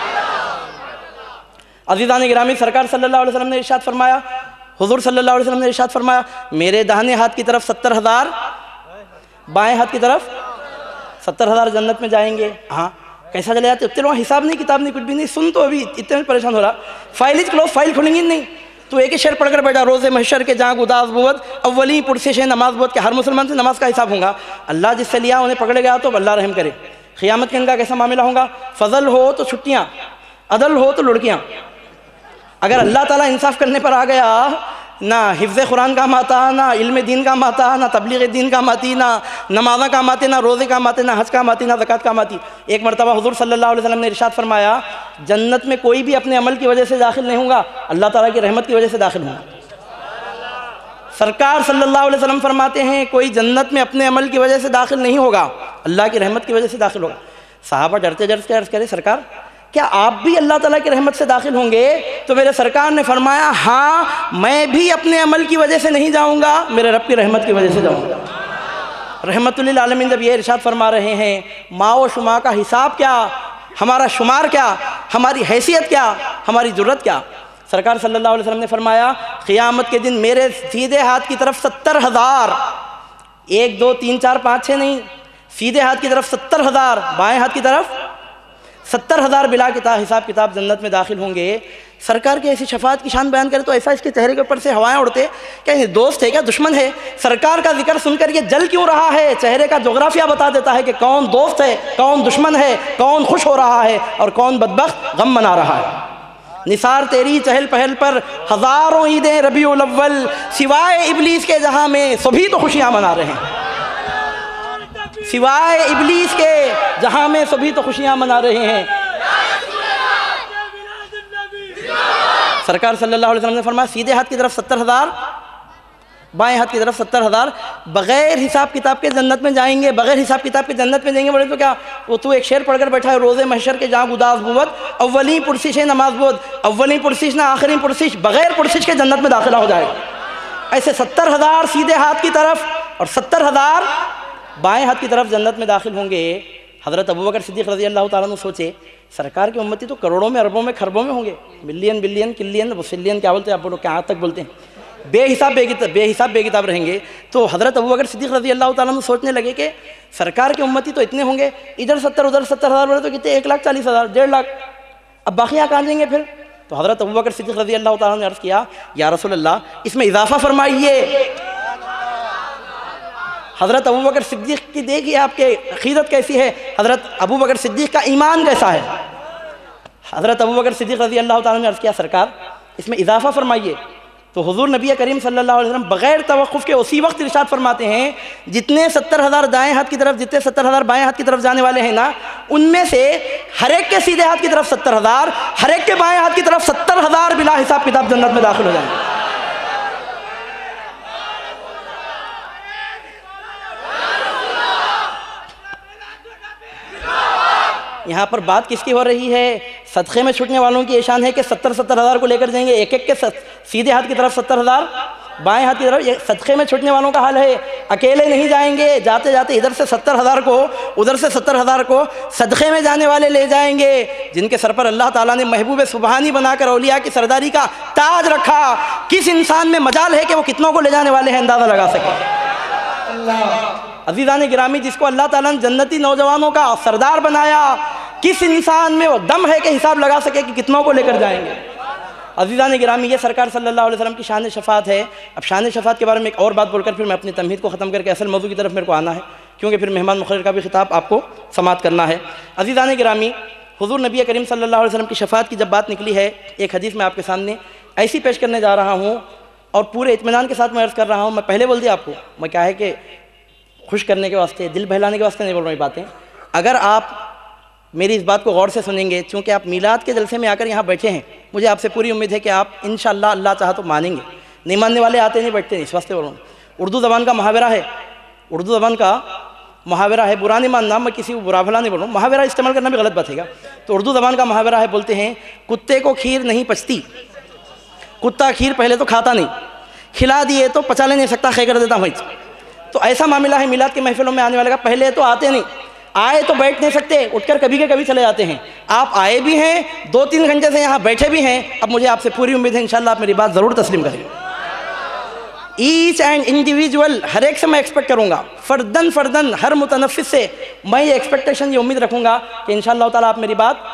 अज़ीज़ान गिरामी, सरकार सल्लल्लाहु अलैहि वसल्लम ने इरशाद फरमाया, हुज़ूर सल्लल्लाहु अलैहि वसल्लम ने इरशाद फरमाया, मेरे दाहिने हाथ की तरफ 70,000, बाएं हाथ की तरफ 70,000 जन्नत में जाएंगे। हाँ, कैसा चले जाते? उतने लोग हिसाब नहीं, किताब नहीं, कुछ भी नहीं। सुन तो अभी इतने में परेशान हो रहा। फाइल इज क्लोज, फाइल खुलेंगी नहीं। तो एक ही शेर पढ़कर बैठा, रोज़े महशर के जहाँ उदास बुवत अव्वली पुरसिश है नमाज बुवत, के हर मुसलमान से नमाज का हिसाब होगा। अल्लाह जिससे लिया उन्हें पकड़ गया तो अल्लाह रहम करे। क़ियामत के इनका कैसा मामला होगा? फजल हो तो छुट्टियाँ, अदल हो तो लुड़कियाँ। अगर अल्लाह ताला इंसाफ करने पर आ गया, ना हिफ्ज़ कुरान काम आता, ना इल्म दीन काम आता, ना तबलीग दीन काम आती, ना नमाज़ा काम आती, ना रोज़े काम आते, ना हज काम आती, ना ज़कात काम आती। एक मरतबा हुज़ूर सल्लल्लाहु अलैहि वसल्लम ने इरशाद फरमाया, जन्नत में कोई भी अपने अमल की वजह से दाखिल नहीं होगा, अल्लाह ताला की रहमत की वजह से दाखिल होगा। सरकार सल्लल्लाहु अलैहि वसल्लम फरमाते हैं, कोई जन्नत में अपने अमल की वजह से दाखिल नहीं होगा, अल्लाह की रहमत की वजह से दाखिल होगा। सहाबा डरते डरते अर्ज़ करे, सरकार क्या आप भी अल्लाह ताला की रहमत से दाखिल होंगे? तो मेरे सरकार ने फरमाया, हाँ मैं भी अपने अमल की वजह से नहीं जाऊंगा, मेरे रब की रहमत की वजह से जाऊंगा। रहमतुल लिल आलमीन जब ये इरशाद फरमा रहे हैं, माओ शुमा का हिसाब क्या, हमारा शुमार क्या, हमारी हैसियत क्या, हमारी जुर्रत क्या। सरकार सल्लल्लाहु अलैहि वसल्लम ने फरमाया, क़ियामत के दिन मेरे सीधे हाथ की तरफ 70,000, 1 2 3 4 5 6 नहीं, सीधे हाथ की तरफ 70,000, बाएं हाथ की तरफ 70,000 बिला किताब हिसाब किताब जन्नत में दाखिल होंगे। सरकार की ऐसी शफाअत की शान बयान करे तो ऐसा इसके चेहरे के ऊपर से हवाएं उड़ते, क्या ये दोस्त है क्या दुश्मन है? सरकार का जिक्र सुनकर ये जल क्यों रहा है? चेहरे का जोग्राफिया बता देता है कि कौन दोस्त है, कौन दुश्मन है, कौन खुश हो रहा है और कौन बदबख्त गम मना रहा है। निसार तेरी चहल पहल पर हज़ारों ईदें रबीउल अव्वल, सिवाय इबलीस के जहाँ में सभी तो खुशियाँ मना रहे हैं, सिवाय इबलीस के जहाँ में सभी तो खुशियाँ मना रहे हैं। सरकार सल्लल्लाहु अलैहि वसल्लम ने फरमाया, सीधे हाथ की तरफ 70,000, बाएं हाथ की तरफ 70,000, बग़ैर हिसाब किताब के जन्नत में जाएंगे, बग़ैर हिसाब किताब के जन्नत में जाएंगे। बोले तो क्या वो तू एक शेर पढ़कर बैठा है, रोज़े महशर के जहाँ उदास बुवत अव्वली पुरसिश है नमाज बुवत, अव्वली पुरसिश ना आखिरी पुरसिश, बग़ैर पुरसिश के जन्नत में दाखिला हो जाएगा। ऐसे 70,000 सीधे हाथ की तरफ और 70,000 बाएं हाथ की तरफ जन्नत में दाखिल होंगे। हज़रत अबू बकर सिद्दीक़ रज़ी अल्लाह ताला अन्हु सोचे, सरकार की उम्मती तो करोड़ों में, अरबों में, खरबों में होंगे, मिलियन बिलियन किलियन वसिलियन क्या बोलते हैं आप लोग, क्या तक बोलते हैं, बेहिसाब बेकिताब रहेंगे। तो हज़रत अबू बकर सिद्दीक़ रज़ी अल्लाह ताला अन्हु सोचने लगे कि सरकार की उम्मती तो इतने होंगे, इधर 70 उधर 70,000 बोले तो कितने, 1,40,000, 1.5 लाख, अब बाकी कहाँ जाएंगे फिर? तो हज़रत अबू बकर सिद्दीक़ रज़ी अल्लाह ताला ने अर्ज़ किया, या रसूल अल्लाह इसमें इजाफ़ा फरमाइए। हज़रत अबू बकर सिद्दीक़ की देखिए आपके अक़ीदत कैसी है, हज़रत अबू बकर सिद्दीक़ का ईमान कैसा है। हज़रत अबू बकर सिद्दीक़ रज़ी अल्लाह ताला ने अर्ज़ किया, सरकार इसमें इजाफ़ा फरमाइए। तो हुज़ूर नबी करीम सल्लल्लाहु अलैहि वसल्लम बग़ैर तवक़्क़ुफ़ के उसी वक्त इरशाद फरमाते हैं, जितने 70,000 दाएँ हाथ की तरफ, जितने 70,000 बाएँ हाथ की तरफ जाने वाले हैं ना, उनमें से हर एक के सीधे हाथ की तरफ 70,000, हर एक के बाएँ हाथ की तरफ 70,000 बिला हिसाब किताब जन्नत में दाखिल हो जाएंगे। यहाँ पर बात किसकी हो रही है? सदक़े में छूटने वालों की शान है कि 70,000 को लेकर जाएंगे, एक एक के सीधे हाथ की तरफ 70,000, बाएं हाथ की तरफ। ये सदक़े में छूटने वालों का हाल है, अकेले नहीं जाएंगे, जाते जाते इधर से 70,000 को, उधर से 70,000 को सदक़े में जाने वाले ले जाएंगे, जिनके सर पर अल्लाह ताला ने महबूब सुबहानी बनाकर औलिया की सरदारी का ताज रखा। किस इंसान में मजाल है कि वो कितनों को ले जाने वाले हैं, अंदाज़ा लगा सके। अज़ीज़ान गिरामी, जिसको अल्लाह ताला ने जन्नती नौजवानों का सरदार बनाया, किस इंसान में वो दम है कि हिसाब लगा सके कि कितनों को लेकर जाएंगे। अज़ीज़ान गिरामी, ये सरकार सल्लल्लाहु अलैहि वसल्लम की शान शफ़ाअत है। अब शान शफ़ाअत के बारे में एक और बात बोलकर फिर मैं अपनी तमहीद को ख़त्म करके असल मौजू की तरफ मेरे को आना है, क्योंकि फिर मेहमान मुक़र्रर का भी खिताब आपको समाअत करना है। अज़ीज़ान गिरामी, हुज़ूर नबी करीम सल्लल्लाहु अलैहि वसल्लम की शफ़ाअत की जब बात निकली है, एक हदीस मैं आपके सामने ऐसी पेश करने जा रहा हूँ और पूरे इत्मीनान के साथ मैं अर्ज़ कर रहा हूँ। मैं पहले बोल दिया आपको, मैं क्या है कि खुश करने के वास्ते, दिल बहलाने के वास्ते नहीं बोल रहा हूँ बातें। अगर आप मेरी इस बात को गौर से सुनेंगे, चूँकि आप मीलाद के जलसे में आकर यहाँ बैठे हैं, मुझे आपसे पूरी उम्मीद है कि आप इंशाअल्लाह अल्लाह चाहा तो मानेंगे। नहीं मानने वाले आते नहीं बैठते नहीं, इस वास्ते बोल रहा हूँ। उर्दू ज़बान का मुहावरा है, उर्दू ज़बान का मुहावरा है, बुरा नहीं मानना, मैं किसी को बुरा भला नहीं बोल रहा हूँ, मुहावरा इस्तेमाल करना भी गलत बात है। तो उर्दू ज़बान का मुहावरा है, बोलते हैं कुत्ते को खीर नहीं पचती, कुत्ता खीर पहले तो खाता नहीं, खिला दिए तो पचा ले नहीं सकता, खे कर देता वहीं। तो ऐसा मामला है मिलाद के महफिलों में आने वाले का, पहले तो आते नहीं, आए तो बैठ नहीं सकते, उठकर कभी के कभी चले जाते हैं। आप आए भी हैं, 2-3 घंटे से यहाँ बैठे भी हैं। अब मुझे आपसे पूरी उम्मीद है इंशाल्लाह आप मेरी बात ज़रूर तस्लीम करेंगे। ईच एंड इंडिविजुअल, हर एक से मैं एक्सपेक्ट करूँगा, फ़र्दन हर मुतनफ़िस से मैं ये एक्सपेक्टेशन, ये उम्मीद रखूँगा कि इंशाअल्लाह ताला आप मेरी बात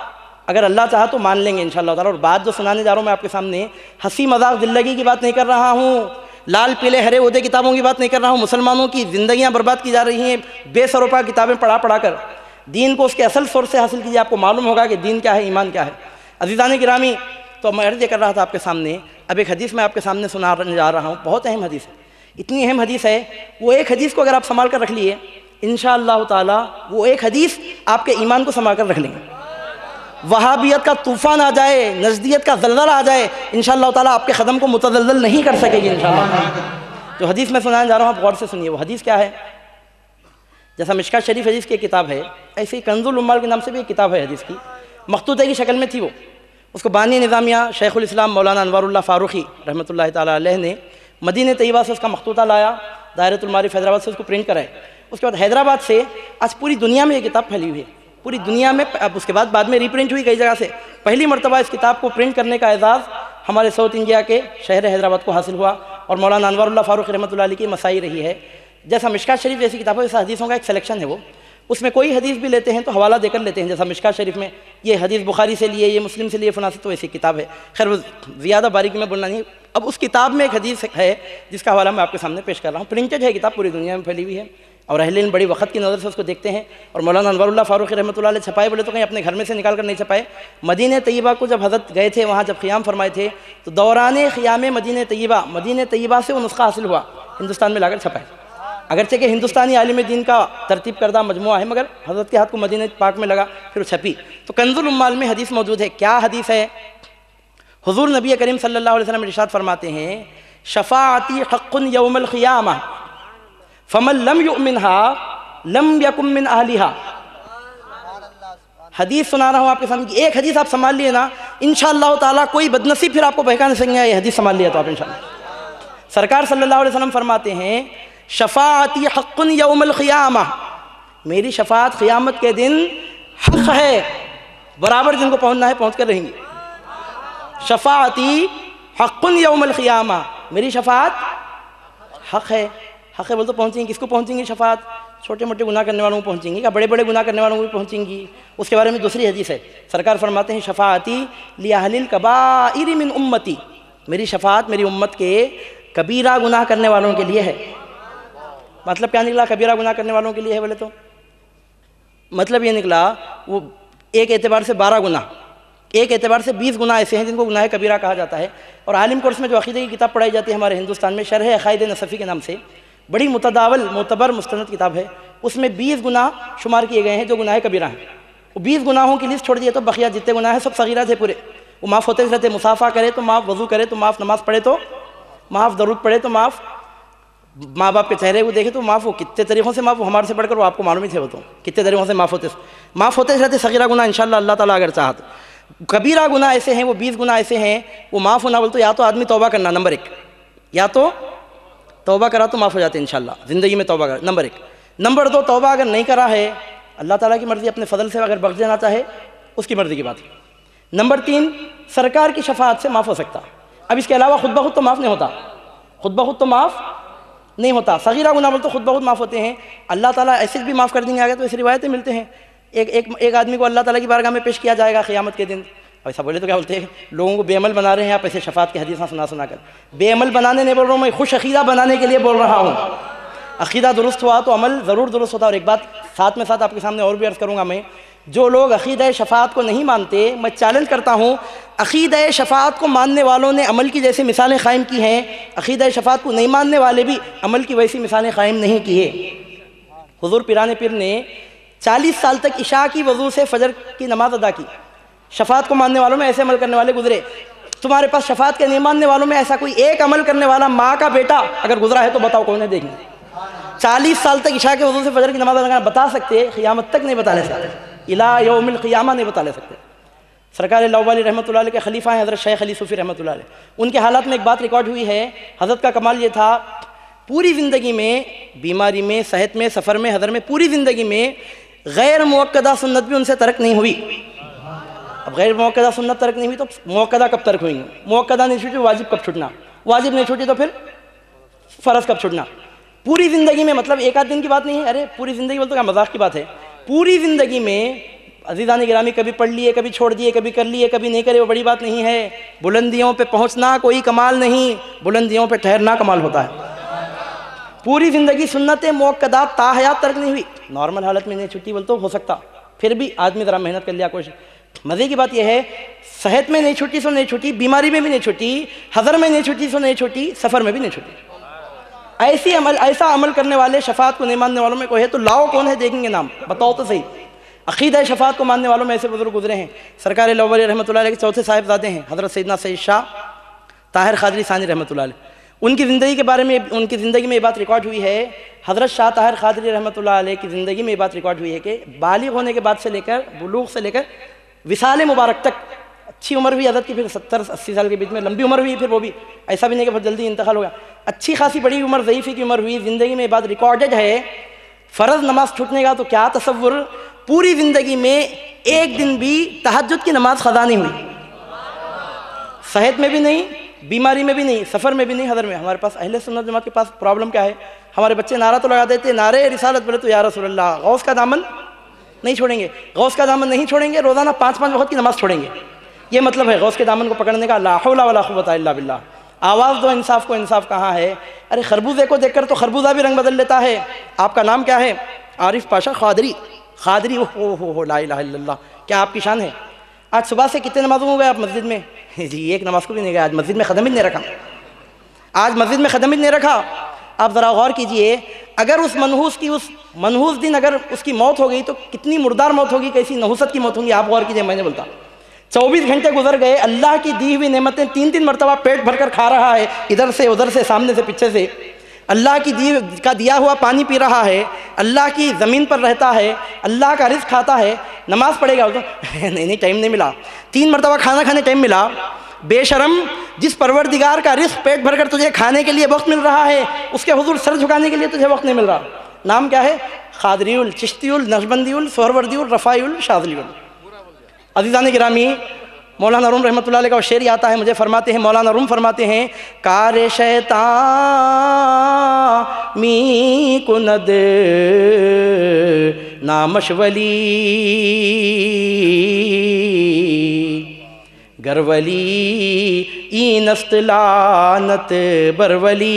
अगर अल्लाह चाहा तो मान लेंगे इंशाअल्लाह ताला। और बात जो सुनाने जा रहा हूँ मैं आपके सामने, हंसी मजाक दिल्लगी की बात नहीं कर रहा हूँ, लाल पीले हरे उहदे किताबों की बात नहीं कर रहा हूँ। मुसलमानों की ज़िंदगियाँ बर्बाद की जा रही हैं बेसरोपा किताबें पढ़ा कर। दीन को उसके असल सोर्स से हासिल कीजिए, आपको मालूम होगा कि दीन क्या है, ईमान क्या है। अज़ीज़ान गिरामी, तो मैं अर्ज़ कर रहा था आपके सामने, अब एक हदीस मैं आपके सामने सुनाने जा रहा हूँ, बहुत अहम हदीस है। इतनी अहम हदीस है, वो एक हदीस को अगर आप संभाल कर रख लिए इंशाअल्लाह ताला, वो एक हदीस आपके ईमान को संभाल कर रख लेंगे। वहाबियत का तूफ़ान आ जाए, नज़दियत का ज़लज़ला आ जाए, इंशाअल्लाह ताला आपके क़दम को मुतज़ल्ज़ल नहीं कर सकेगी इंशाअल्लाह। जो हदीस मैं सुनाने जा रहा हूँ आप गौर से सुनिए। वो हदीस क्या है? जैसा मिशकात शरीफ हदीस की किताब है, ऐसे ही कंजुल उम्माल के नाम से भी एक किताब है हदीस की, मखतूते की शक्ल में थी वो। उसको बानी निज़ामिया शेखुल इस्लाम मौलाना अनवारुल्लाह फ़ारूक़ी रहमतुल्लाहि ताला अलैह ने मदीने तैयबा से उसका मखतूता लाया, दायरतुल मारिफ़ हैदराबाद से उसको प्रिंट कराए। उसके बाद हैदराबाद से आज पूरी दुनिया में ये किताब फैली हुई है, पूरी दुनिया में। अब उसके बाद में रीप्रिंट हुई कई जगह से। पहली मरतबा इस किताब को प्रिंट करने का एजाज़ हमारे साउथ इंडिया के शहर हैदराबाद को हासिल हुआ और मौलाना अनवारुल्लाह फ़ारूक़ी रहमतुल्लाह अलैह की मसाई रही है। जैसा मिशकात शरीफ जैसी किताबों जैसा हदीसों का एक सिलेक्शन है वो, उसमें कोई हदीस भी लेते हैं तो हवाला देकर लेते हैं। जैसा मिशकात शरीफ में ये हदीस बुखारी से लिए, ये मुस्लिम से लिए, फना से, तो ऐसी किताब है। खैर वो ज़्यादा बारीकी में बोलना नहीं। अब उस किताब में एक हदीस है जिसका हवाला मैं आपके सामने पेश कर रहा हूँ। प्रिंटेड है किताब, पूरी दुनिया में फैली हुई है और अहले इल्म बड़ी वक़्त की नज़र से उसको देखते हैं। और मौलाना अनवारुल्लाह फ़ारूक़ी रहमतुल्लाह अलैह छपाए बोले तो कहीं अपने घर में से निकाल कर नहीं छपाए। मदीने तैयबा को जब हज़रत गए थे, वहाँ जब क़ियाम फरमाए थे, तो दौरान क़ियाम मदीने तैयबा से वो नुस्खा हासिल हुआ, हिंदुस्तान में लाकर छपाए। अगरचे कि हिंदुस्तानी आलिम दीन का तरतीब करदा मजमुआ है, मगर हज़रत के हाथ को मदीने पाक में लगा, फिर छपी। तो कंजुल उम्माल में हदीस मौजूद है। क्या हदीस है? हुज़ूर नबी करीम सल्लल्लाहु अलैहि वसल्लम इरशाद फरमाते हैं, शफ़ाअती हक़्क़ुन यौमल क़ियामा फ़मन लम युमिनहा लम यकुम मिन अहलिहा। हदीस सुना रहा हूँ आपके सामने, एक हदीस आप संभाल लिए ना, इंशाअल्लाह ताला कोई बदनसीब फिर आपको बहका नहीं सकेगा। ये हदीस संभाल लिया तो आप इंशाअल्लाह। सरकार सल्लल्लाहु अलैहि वसल्लम फरमाते हैं, शफ़ाअती हक़्क़ुन यौमल क़ियामा, मेरी शफ़ाअत क़ियामत के दिन हक़ है, बराबर जिनको पहुँचना है पहुँच कर रहेंगी। शफ़ाअती हक़्क़ुन यौमल क़ियामा, मेरी शफ़ाअत हक़ है। हक़ है बोल तो पहुँचेंगी, किसको पहुँचेंगी शफ़ाअत? छोटे मोटे गुनाह करने वालों को पहुँचेंगी, क्या बड़े बड़े गुनाह करने वालों को भी पहुँचेंगी? उसके बारे में दूसरी हदीस है, सरकार फरमाते हैं, शफ़ाअती लिअहलिल कबाइर मिन उम्मती, मेरी शफ़ाअत मेरी उम्मत के कबीरा गुनाह करने वालों के लिए है। मतलब क्या निकला कबीरा गुनाह करने वालों के लिए है? बोले तो मतलब ये निकला वो एक एतबार से 12 गुनाह, एक एतबार से 20 गुनाह ऐसे हैं जिनको गुनाह कबीरा कहा जाता है। और आलिम कोर्स में जो अक़ीदे की किताब पढ़ाई जाती है हमारे हिंदुस्तान में, शरह अक़ाइद नसफ़ी के नाम से, बड़ी मुतदावल मोतबर मुस्तनद किताब है, उसमें 20 गुनाह शुमार किए गए हैं जो गुनाह कबीरा हैं। वो 20 गुनाहों की लिस्ट छोड़ दिए तो बकिया जितने गुनाह हैं सब सगीरा थे पूरे, वो माफ़ होते रहते। मुसाफ़ा करे तो माफ़, वज़ू करे तो माफ़, नमाज़ पढ़े तो माफ़, दरूद पढ़े तो माफ़, माँ बाप के चेहरे को देखे तो माफ़। हो कितने तरीक़ों से माफ़, वो हमारे से बढ़कर वो आपको मालूम ही थे, वो तो कितने तरीक़ों से माफ़ होते रहते सगीरा गुनाह इंशाअल्लाह अल्लाह ताला अगर चाहा तो। कबीरा गुनाह ऐसे हैं, वो 20 गुनाह ऐसे हैं, वो माफ़ होना बोल तो या तो आदमी तौबा करना, नंबर 1, या तो तौबा करा तो माफ़ हो जाते हैं इंशाअल्लाह, ज़िंदगी में तौबा करा, नंबर 1। नंबर 2, तौबा अगर नहीं करा है, अल्लाह ताला की मर्ज़ी, अपने फ़ज़ल से अगर बख्श देना चाहे उसकी मर्ज़ी की बात है। नंबर 3, सरकार की शफ़ाअत से माफ़ हो सकता। अब इसके अलावा खुद ब खुद तो माफ़ नहीं होता, खुद ब खुद तो माफ़ नहीं होता। सगीरा गुनाह बोल तो खुद ब खुद माफ़ होते हैं, अल्लाह ताला ऐसे भी माफ़ कर देंगे। आगे तो ऐसी रिवायतें मिलते हैं, एक आदमी को अल्लाह ताला की बारगाह में पेश किया जाएगा क़ियामत के दिन। ऐसा बोले तो क्या बोलते हैं, लोगों को बेअमल बना रहे हैं आप ऐसे शफ़ाअत की हदीसें सुना कर। बेअमल बनाने नहीं बोल रहा हूँ मैं, खुश अक़ीदा बनाने के लिए बोल रहा हूँ। अक़ीदा दुरुस्त हुआ तो अमल ज़रूर दुरुस्त होता। और एक बात साथ में साथ आपके सामने और भी अर्ज़ करूँगा मैं, जो लोग अक़ीदा शफ़ाअत को नहीं मानते, मैं चैलेंज करता हूँ, अक़ीदा शफ़ाअत को मानने वालों ने अमल की जैसी मिसालें क़ायम की हैं, अक़ीदा शफ़ाअत को नहीं मानने वाले भी अमल की वैसी मिसालें क़ायम नहीं की है। हुज़ूर पीराने पीर ने 40 साल तक इशा की वज़ू से फ़जर की नमाज़ अदा की। शफ़ाअत को मानने वालों में ऐसे अमल करने वाले गुजरे। तुम्हारे पास शफ़ाअत के नहीं मानने वालों में ऐसा कोई एक अमल करने वाला माँ का बेटा अगर गुजरा है तो बताओ, कौन है? देखेंगे 40 साल तक इशा के वज़ू से फ़जर की नमाज़ अदा बता सकते, क़ियामत तक नहीं बता ले सकते, इला यौमिल क़ियामा नहीं बता ले सकते। सरकार लौवाली रहमतुल्लाह अलैह के खलीफा हैं हज़रत शेख अली सूफ़ी रहमतुल्लाह अलैह, उनके हालात में एक बात रिकॉर्ड हुई है। हज़रत का कमाल ये था, पूरी ज़िंदगी में, बीमारी में, सेहत में, सफ़र में, हज़र में, पूरी ज़िंदगी में गैर मुअक्कदा सुन्नत भी उनसे तर्क नहीं हुई। अब गैर मुअक्कदा सुन्नत तर्क नहीं हुई तो मुअक्कदा कब तर्क हुई? मुअक्कदा नहीं छूटी वाजिब कब छूटना? वाजिब नहीं छूटी तो फिर फ़र्ज़ कब छूटना? पूरी ज़िंदगी में, मतलब एक आध दिन की बात नहीं है, अरे पूरी ज़िंदगी बोलते क्या मजाक की बात है। पूरी ज़िंदगी में अज़ीज़ान गिरामी, कभी पढ़ लिए, कभी छोड़ दिए, कभी कर लिए, कभी नहीं करे, वो बड़ी बात नहीं है। बुलंदियों पे पहुंचना कोई कमाल नहीं, बुलंदियों पे ठहरना कमाल होता है। पूरी ज़िंदगी सुन्नत मुअक्कदात ताहयात तर्क नहीं हुई, नॉर्मल हालत में नहीं छुट्टी बोल तो हो सकता, फिर भी आदमी ज़रा मेहनत कर लिया, कोशिश। मज़े की बात यह है, सेहत में नहीं छुट्टी सो नहीं छुट्टी, बीमारी में भी नहीं छुट्टी, हज़र में नहीं छुट्टी सो नहीं छुट्टी, सफ़र में भी नहीं छुट्टी। ऐसा अमल करने वाले, शफात को नहीं मानने वालों में कोई है तो लाओ, कौन है देखेंगे नाम, बताओ तो सही। अक़ीदा शफात को मानने वालों में ऐसे बुजुर्ग गुजरे हैं। सरकार लव्वली रहमतुल्लाह अलैह के चौथे साहिबजादे हैं हज़रत सैयदना सैयद शाह ताहिर क़ादरी सानी रहमतुल्लाह अलैह। उनकी ज़िंदगी के बारे में, उनकी ज़िंदगी में ये बात रिकॉर्ड हुई है, हज़रत शाह ताहिर क़ादरी रहमतुल्लाह अलैह की ज़िंदगी में ये बात रिकॉर्ड हुई है कि बालिग़ होने के बाद से लेकर, बुलूग़ से लेकर विसाल मुबारक तक, अच्छी उम्र हुई हज़रत की, फिर 70-80 साल के बीच में लंबी उम्र हुई, फिर वो भी ऐसा भी नहीं कि बहुत जल्दी इंतकाल हो गया, अच्छी खासी बड़ी उम्र, ज़ईफ़ी की उम्र हुई। ज़िंदगी में ये बात रिकॉर्डेड है, फ़र्ज़ नमाज छूटने का तो क्या तसव्वुर, पूरी ज़िंदगी में एक दिन भी तहज्जुद की नमाज क़ज़ा नहीं हुई, सेहत में भी नहीं, बीमारी में भी नहीं, सफ़र में भी नहीं, हज़र में। हमारे पास अहले सुन्नत जमात के पास प्रॉब्लम क्या है, हमारे बच्चे नारा तो लगा देते, नारे रिसालत बोले तो या रसूलल्लाह, गौस का दामन नहीं छोड़ेंगे, गौस का दामन नहीं छोड़ेंगे, रोज़ाना 5-5 वक्त की नमाज़ छोड़ेंगे, ये मतलब है गौस के दामन को पकड़ने का। ला हौला वला कुव्वता इल्ला बिल्लाह। आवाज़ दो इंसाफ को, इंसाफ कहाँ है? अरे खरबूजे को देखकर तो खरबूजा भी रंग बदल लेता है। आपका नाम क्या है? आरिफ पाशा क़ादरी। क़ादरी, हो ला इलाहा इल्लल्लाह, क्या आपकी शान है। आज सुबह से कितने नमाज़ों हो गए आप मस्जिद में? जी एक नमाज को भी नहीं गए, आज मस्जिद में ख़दम ही नहीं रखा, आज मस्जिद में ख़दम ही नहीं रखा। आप ज़रा गौर कीजिए, अगर उस मनहूस दिन अगर उसकी मौत हो गई तो कितनी मुर्दार मौत होगी, कैसी नहुसत की मौत होगी, आप गौर कीजिए। मैंने बोलता 24 घंटे गुजर गए, अल्लाह की दी हुई नेमतें 3-3 मरतबा पेट भर कर खा रहा है, इधर से उधर से, सामने से पीछे से, अल्लाह की दिया हुआ पानी पी रहा है, अल्लाह की ज़मीन पर रहता है, अल्लाह का रिज़्क़ खाता है, नमाज पढ़ेगा तो नहीं टाइम नहीं मिला, 3 मरतबा खाना खाने टाइम मिला। बेशरम, जिस परवरदिगार का रिज़्क़ पेट भर कर तुझे खाने के लिए वक्त मिल रहा है, उसके हुज़ूर सर झुकाने के लिए तुझे वक्त नहीं मिल रहा। नाम क्या है? क़ादरीउल, चिश्तीउल, नक्शबंदीउल, सोहरवर्दीउल, रफ़ाईउल, शाज़लीउल। अज़ीज़ान गिरामी, मौलाना रूम रहमतुल्लाह अलैह का शेर आता है, मुझे फरमाते हैं, मौलाना रूम फरमाते हैं, कार शैतान मी कुनद नामशवली गरवली ईनस्त लानत बरवली।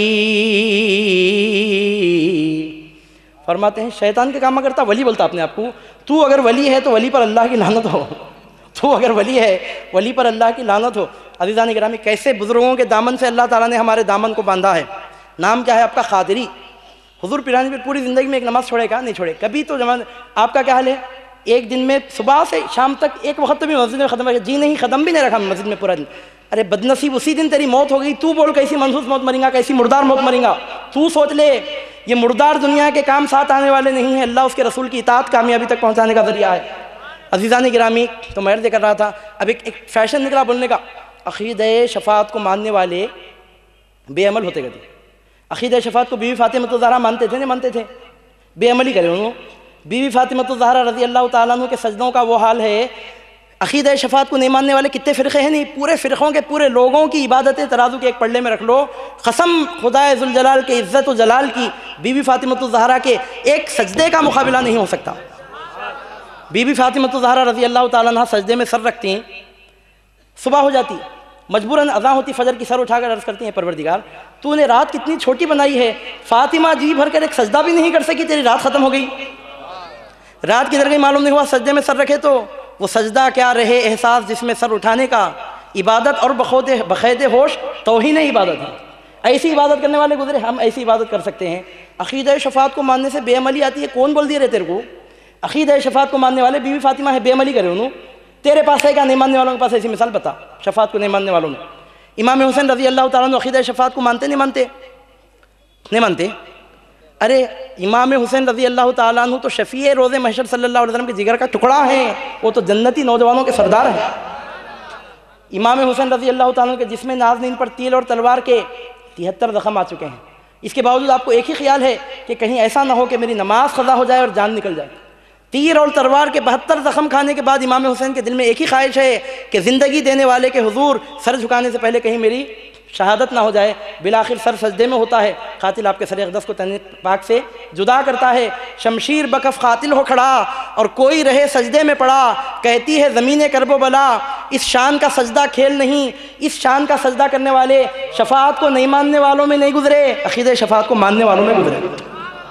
फरमाते हैं शैतान के काम करता, वली बोलता अपने आप को। तू अगर वली है तो वली पर अल्लाह की लानत हो, तू अगर वली है वली पर अल्लाह की लानत हो। अज़ीज़ान गिरामी, कैसे बुज़ुर्गों के दामन से अल्लाह ताला ने हमारे दामन को बांधा है। नाम क्या है आपका? क़ादरी। हुज़ूर पिरानी पर पूरी ज़िंदगी में एक नमाज़ छोड़ेगा नहीं छोड़े कभी तो जमान। आपका क्या हाल है? एक दिन में सुबह से शाम तक एक वक्त तो भी मस्जिद में ख़त्म, जी नहीं ख़त्म भी नहीं रखा मस्जिद में पूरा दिन। अरे बदनसीब, उसी दिन तेरी मौत हो गई, तू बोल कैसी मनहूस मौत मरेगा, कैसी मुर्दार मौत मरेगा। तू सोच ले, ये मुर्दार दुनिया के काम साथ आने वाले नहीं हैं, अल्लाह उसके रसूल की इताअत कामयाबी तक पहुँचाने का ज़रिया है। अज़ीज़ान गिरामी, तो मैं अर्ज़ कर रहा था, अब एक फ़ैशन निकला बोलने का, अक़ीदा शफ़ाअत को मानने वाले बेअमल होते गए। अक़ीदा शफ़ाअत को बीवी फ़ातिमा ज़हरा मानते थे, नहीं मानते थे, बेअमली करे उन्होंने। बीवी फ़ातिमा ज़हरा रज़ी अल्लाह ताला अन्हा के सजदों का वो हाल है। अक़ीदा शफ़ाअत को नहीं मानने वाले कितने फ़िरक़े हैं, नहीं पूरे फ़िरक़ों के पूरे लोगों की इबादतें तराजू के एक पल्ले में रख लो। कसम खुदाए ज़ुल जलाल के इज़्ज़त व जलाल की, बीवी फ़ातिमा ज़हरा के एक सजदे का मुकाबला नहीं हो सकता। बीवी फ़ातिमा ज़हरा रज़ी अल्लाह ताला अन्हा सजदे में सर रखती हैं, सुबह हो जाती, मजबूरन अज़ा होती, फ़जर की सर उठाकर अर्ज़ करती हैं, परवरदिगार तूने रात कितनी छोटी बनाई है, फ़ातिमा जी भर कर एक सजदा भी नहीं कर सकी, तेरी रात ख़त्म हो गई। रात किधर गई मालूम नहीं हुआ, सजदे में सर रखे तो वो सजदा क्या रहे एहसास जिसमें सर उठाने का, इबादत और बख़ैदे होश तौहीन इबादत है। ऐसी इबादत करने वाले गुजरे, हम ऐसी इबादत कर सकते हैं। अक़ीदा शफ़ाअत को मानने से बेअमली आती है, कौन बोल दिए रे तेरे को? अक़ीदा शफ़ाअत को मानने वाले बीवी फ़ातिमा है, बेअमली करे उन्होंने, तेरे पास है क्या? नहीं मानने वालों के पास ऐसी मिसाल बता शफ़ाअत को नहीं मानने वालों में। इमाम हुसैन रज़ी अल्लाह ताला अन्हु अक़ीदा शफ़ाअत को मानते नहीं मानते? नहीं मानते। अरे इमाम हुसैन रज़ी अल्लाह ताला अन्हु तो शफ़ीए रोज़े महशर सल्लल्लाहु अलैहि वसल्लम के जिगर का टुकड़ा है, वो तो जन्नती नौजवानों के सरदार हैं। इमाम हुसैन रज़ी अल्लाह ताला अन्हु के जिस्म नाज़नीन पर तीर और तलवार के 73 ज़ख़म आ चुके हैं। इसके बावजूद आपको एक ही ख्याल है कि कहीं ऐसा ना हो कि मेरी नमाज क़ज़ा हो जाए और जान निकल जाए। तीर और तलवार के 72 ज़ख़म खाने के बाद इमाम हुसैन के दिल में एक ही ख्वाहिश है कि ज़िंदगी देने वाले के हुजूर सर झुकाने से पहले कहीं मेरी शहादत ना हो जाए, बिलाखिर सर सजदे में होता है, कातिल आपके सर अक़दस को तन पाक से जुदा करता है। शमशीर बकफ कातिल हो खड़ा और कोई रहे सजदे में पड़ा, कहती है ज़मीन करबो बला, इस शान का सजदा खेल नहीं। इस शान का सजदा करने वाले शफाअत को नहीं मानने वालों में नहीं गुजरे, अक़ीदे शफाअत को मानने वालों में गुजरे।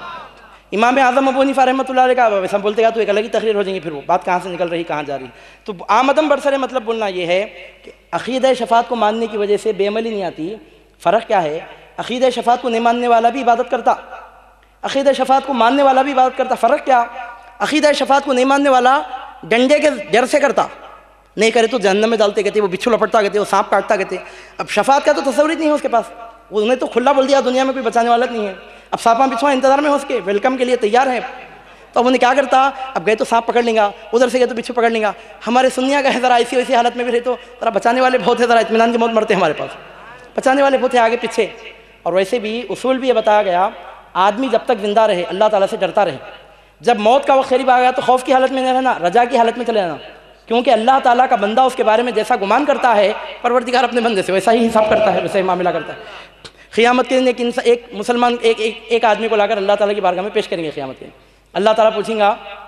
इमाम आज़म अबू हनीफा रहमतुल्लाह अलैह का वैसा बोलते तो एक अलग ही तकरीर हो जाएंगी, फिर वो बात कहाँ से निकल रही कहाँ जा रही। तो आमदम बरसर मतलब बोलना ये है कि अक़ीदा शफ़ाअत को मानने की वजह से बेअमली नहीं आती। फ़र्क क्या है, अक़ीदा शफ़ाअत को नहीं मानने वाला भी इबादत करता, अक़ीदा शफ़ाअत को मानने वाला भी इबादत करता। फ़र्क क्या, अक़ीदा शफ़ाअत को नहीं मानने वाला डंडे के डर से करता, नहीं करे तो जहन्नम में डालते कहते, वो बिच्छू लपटता कहते, वो सांप काटता कहते। अब शफ़ाअत का तो तस्वुर ही नहीं है उसके पास, उन्हें तो खुला बोल दिया दुनिया में कोई बचाने वाला नहीं है। अब सांपा बिच्छुआ इंतजार में हो उसके, वेलकम के लिए तैयार है। तो अब उन्हें क्या करता, अब गए तो सांप पकड़ लेंगे, उधर से गए तो बिच्छू पकड़ लेंगे। हमारे सुनिया का है ज़रा ऐसी वैसी हालत में भी रहे तो ज़रा बचाने वाले बहुत है, ज़रा इत्मीनान की मौत मरते हैं हमारे पास, बचाने वाले बहुत है आगे पीछे। और वैसे भी उसूल भी ये बताया गया, आदमी जब तक जिंदा रहे अल्लाह ताला से डरता रहे, जब मौत का वक्त करीब आ गया तो खौफ की हालत में नहीं रहना, रजा की हालत में चले जाना। क्योंकि अल्लाह ताला का बंदा उसके बारे में जैसा गुमान करता है, परवरदिगार अपने बंदे से वैसा ही हिसाब करता है, वैसा ही मामला करता है। क़ियामत के दिन एक मुसलमान एक आदमी को लाकर अल्लाह ताला की बारगाह में पेश करेंगे क़ियामत के दिन। अल्लाह ताला पूछेंगा,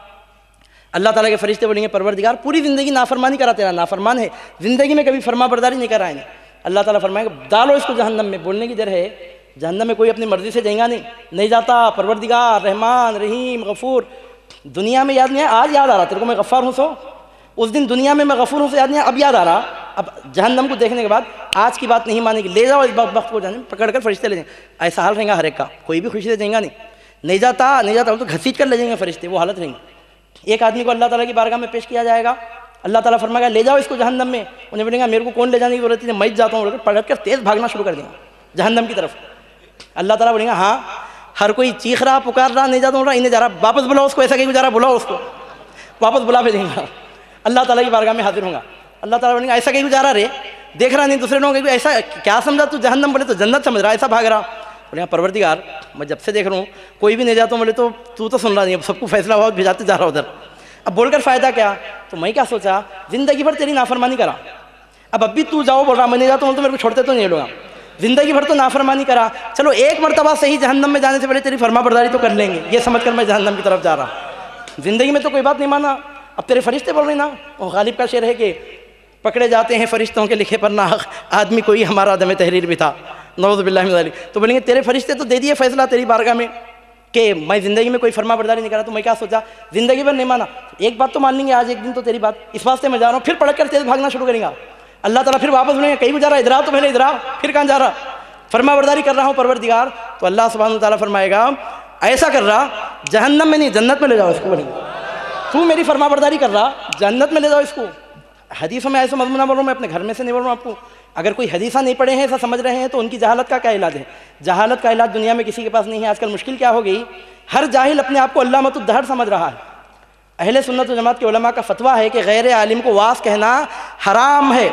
अल्लाह ताला के फरिश्ते बोलेंगे परवरदिगार पूरी ज़िंदगी नाफरमानी करा, तेरा नाफरमान है, ज़िंदगी में कभी फरमा बरदारी नहीं करा है। अल्लाह ताला फरमाएगा डालो इसको जहन्नम में। बोलने की देर है, जहन्नम में कोई अपनी मर्ज़ी से जाएगा नहीं जाता। परवरदिगार रहमान रहीम गफ़ूर, दुनिया में याद नहीं है, आज याद आ रहा तेरे को मैं गफ़्फ़ार हूँ, सो उस दिन दुनिया में मैं गफ़ूर हूँ से याद नहीं है, अब याद आ रहा। अब जहन्नम को देखने के बाद आज की बात नहीं मानेगी, ले जाओ इस वक्त को जहन्नम पकड़ कर फरिश्ते ले जाएंगे। ऐसा हाल रहेगा हर एक का, कोई भी खुशी से जाएगा नहीं जाता तो घसीट कर ले जाएंगे फरिश्ते, वो हालत रहेंगी। एक आदमी को अल्लाह ताला की बारगाह में पेश किया जाएगा, अल्लाह ताला फरमाएगा ले जाओ इसको जहन्नम में। उन्हें बोलेंगे मेरे को कौन ले जाने की जरूरत है, मैं जाता हूँ, पलट कर तेज़ भागना शुरू कर देंगे जहन्नम की तरफ। अल्लाह ताला बोलेंगे हाँ, हर कोई चीख रहा पुकार रहा नहीं जाता हूँ, इन्हें जा रहा, वापस बुलाओ उसको, ऐसा कहीं जा रहा, बुलाओ उसको, वापस बुला भेजेंगे। अल्लाह ताला की बारगाह में हाजिर होगा, अल्लाह ताला बोलेंगे ऐसा कहीं जा रहा रे, देख रहा नहीं दूसरे लोगों को, ऐसा क्या समझा तू जहन्नम, बोले तो जन्नत समझ रहा, ऐसा भाग रहा। बोले परवरदिगार मैं जब से देख रहा हूँ कोई भी नहीं जाता हूँ, बोले तो तू तो सुन रहा नहीं, अब सबको फैसला हुआ भिजाते जा रहा उधर। अब बोलकर फ़ायदा क्या, तो मैं क्या सोचा ज़िंदगी भर तेरी नाफरमानी करा, अब भी तू जाओ बोल रहा मैं नहीं जाता हूँ तो मेरे को छोड़ते तो नहीं लोग, ज़िंदगी भर तो नाफरमानी करा, चलो एक मरतबा सही जहन्नम में जाने से पहले तेरी फरमा बरदारी तो कर लेंगे, ये समझ कर मैं जहन्नम की तरफ जा रहा। ज़िंदगी में तो कोई बात नहीं माना, अब तेरे फरिश्ते बोल रहे ना, वो गालिब का शेर है कि पकड़े जाते हैं फरिश्तों के लिखे पर ना आदमी कोई हमारा दम तहरीर भी था, नौज़ बिल्लाहि मिन ज़ालिक। तो बोलेंगे तेरे फरिश्ते तो दे दिए फैसला तेरी बारगाह में कि मैं ज़िंदगी में कोई फरमा बरदारी नहीं करा, तो मैं क्या सोचा ज़िंदगी भर नहीं माना, एक बात तो मान लेंगे आज एक दिन तो तेरी बात, इस वास्ते मैं जा रहा हूँ, फिर पलट कर तेज़ भागना शुरू करेंगे। अल्लाह ताला फिर वापस बोलेंगे कहीं भी जा रहा, इधर आओ तो पहले इधर आओ, फिर कहाँ जा रहा, फरमा बरदारी कर रहा हूँ परवरदिगार। तो अल्लाह सुब्हानहू व तआला फरमाएगा ऐसा कर रहा जहन्नम में नहीं जन्नत में ले जाओ इसको, बोलेंगे तू मेरी फरमा बरदारी कर रहा जन्नत में ले जाओ इसको। हदीसों में ऐसा मजमूना बोल रहा हूँ मैं, अपने घर में से नहीं बोल रहा हूँ आपको। अगर कोई हदीसा नहीं पढ़े हैं ऐसा समझ रहे हैं तो उनकी जहालत का क्या इलाज है, जहालत का इलाज दुनिया में किसी के पास नहीं है। आजकल मुश्किल क्या हो गई, हर जाहिल अपने आप को अल्लामतुद दहर समझ रहा है। अहले सुन्नत व जमात के उलमा का फतवा है कि गैर आलिम को वास कहना हराम है।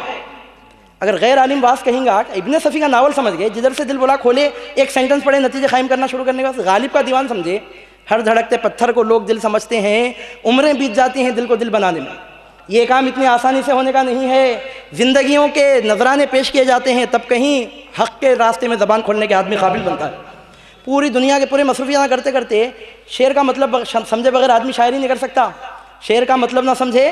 अगर गैर आलिम वास कहेंगा, इब्ने सफ़ी का नावल समझ गए, जिधर से दिल बोला खोले एक सेंटेंस पढ़े नतीजे कायम करना शुरू करने के बाद गालिब का दीवान समझे, हर धड़कते पत्थर को लोग दिल समझते हैं, उम्रें बीत जाती हैं दिल को दिल बनाने में। ये काम इतनी आसानी से होने का नहीं है, ज़िंदगियों के नजराने पेश किए जाते हैं तब कहीं हक़ के रास्ते में ज़बान खोलने के आदमी काबिल बनता है। पूरी दुनिया के पूरे मसरूफियाँ करते करते शेर का मतलब समझे बगैर आदमी शायरी नहीं कर सकता, शेर का मतलब ना समझे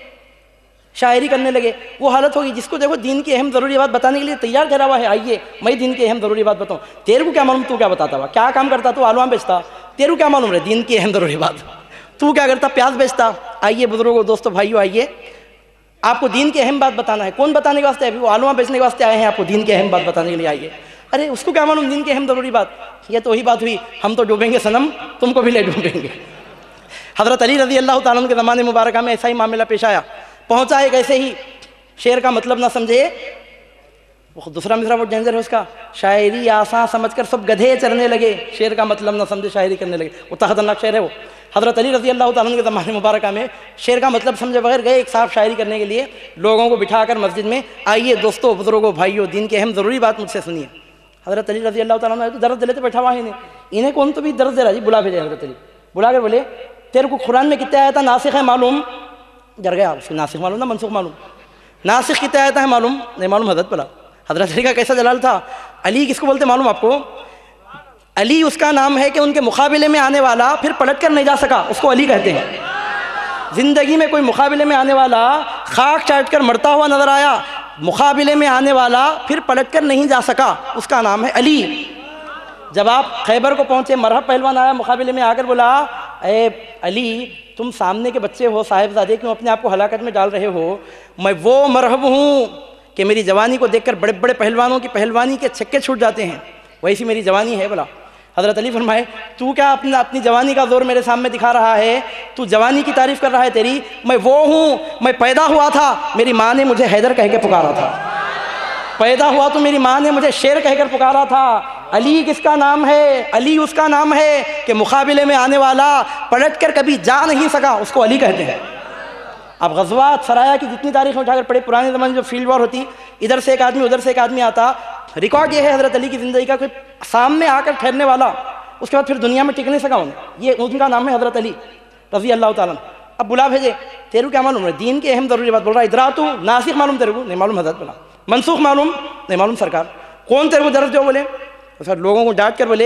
शायरी करने लगे, वो हालत होगी। जिसको देखो दीन की अहम ज़रूरी बात बताने के लिए तैयार करा हुआ है, आइए मैं दीन की अहम ज़रूरी बात बताऊँ, तेरे को क्या मालूम तू क्या बताता हुआ, क्या काम करता तू आलवा बेचता, तेरे को क्या मालूम है दीन की अहम ज़रूरी बात, तू क्या करता प्याज बेचता। आइए बुजुर्गों दोस्तों भाइयों आइए, आपको दीन की अहम बात बताना है। कौन बताने के वास्ते, अभी वो आलवा बेचने के वास्ते आए हैं, आपको दीन की अहम बात बताने के लिए आइए। अरे उसको क्या मालूम दीन की अहम ज़रूरी बात, ये तो वही बात हुई हम तो डूबेंगे सनम तुमको भी ले डूबेंगे। हज़रत अली रज़ी अल्लाह तआला के ज़माने मुबारक में ऐसा ही मामला पेश आया, पहुँचा एक ऐसे ही शेर का मतलब ना समझे, वो दूसरा मिसरा वो डेंजर है उसका, शायरी आसान समझकर सब गधे चरने लगे, शेर का मतलब ना समझे शायरी करने लगे, वो खतरनाक शेर है वो। हज़रत अली रज़ी अल्लाह तआला के ज़माने मुबारक में शेर का मतलब समझे बगैर गए एक साहब शायरी करने के लिए, लोगों को बिठाकर मस्जिद में, आइए दोस्तों बुजुर्गों भाइयों दीन की अहम ज़रूरी बात मुझसे सुनिए। हज़रत अली रज़ी अल्लाह तआला तो दर्द लेते बैठा हुआ है, इन्हें कौन तो भी दर्द दे रहा जी, बुला भेजे हज़रत अली, बुला कर बोले तेरे को कुरान में कितना आया था नासिख है मालूम, डर गया, उसको नासिख मालूम ना मनसूख मालूम, नासिख कितना आया था है मालूम नहीं मालूम हज़रत, बोला हज़रत अली का कैसा जलाल था। अली किसको बोलते मालूम आपको? अली उसका नाम है कि उनके मुकाबले में आने वाला फिर पलट कर नहीं जा सका, उसको अली कहते हैं। ज़िंदगी में कोई मुकाबले में आने वाला खाक चाट कर मरता हुआ नज़र आया, मुकाबले में आने वाला फिर पलट कर नहीं जा सका, उसका नाम है अली। जब आप खैबर को पहुँचे, मरहब पहलवान आया मुकाबले में, आकर बोला, ए अली तुम सामने के बच्चे हो, साहिबजादे, क्यों अपने आप को हलाकत में डाल रहे हो? मैं वो मरहब हूँ कि मेरी जवानी को देखकर बड़े बड़े पहलवानों की पहलवानी के छक्के छूट जाते हैं, वैसी मेरी जवानी है। बोला हज़रत अली फरमाए, तू क्या अपनी जवानी का जोर मेरे सामने दिखा रहा है? तू जवानी की तारीफ़ कर रहा है तेरी? मैं वो हूँ, मैं पैदा हुआ था, मेरी माँ ने मुझे हैदर कह के पुकारा था। पैदा हुआ तो मेरी माँ ने मुझे शेर कहकर पुकारा था। अली किसका नाम है? अली उसका नाम है कि मुकाबले में आने वाला पलट कर कभी जा नहीं सका, उसको अली कहते हैं। अब गज़वात सराया की जितनी तारीखें उठाकर पढ़े, पुराने ज़माने जो फील्ड वॉर होती, इधर से एक आदमी उधर से एक आदमी आता, रिकॉर्ड ये है हज़रत अली की ज़िंदगी का, कोई सामने आकर ठहरने वाला उसके बाद फिर दुनिया में टिक नहीं सका उन्हें। ये उनका नाम है हज़रत अली रज़ी अल्लाह ताला। अब बुला भेजे, तेरे को क्या मालूम है? दीन की अहम ज़रूरी बात बोल रहा है। इधर तू नासिक मालूम तेरे को? नहीं मालूम हज़रत। बोला मनसूख मालूम? नहीं मालूम सरकार। कौन तेरे को दर्ज जो? बोले सर लोगों को डांट कर बोले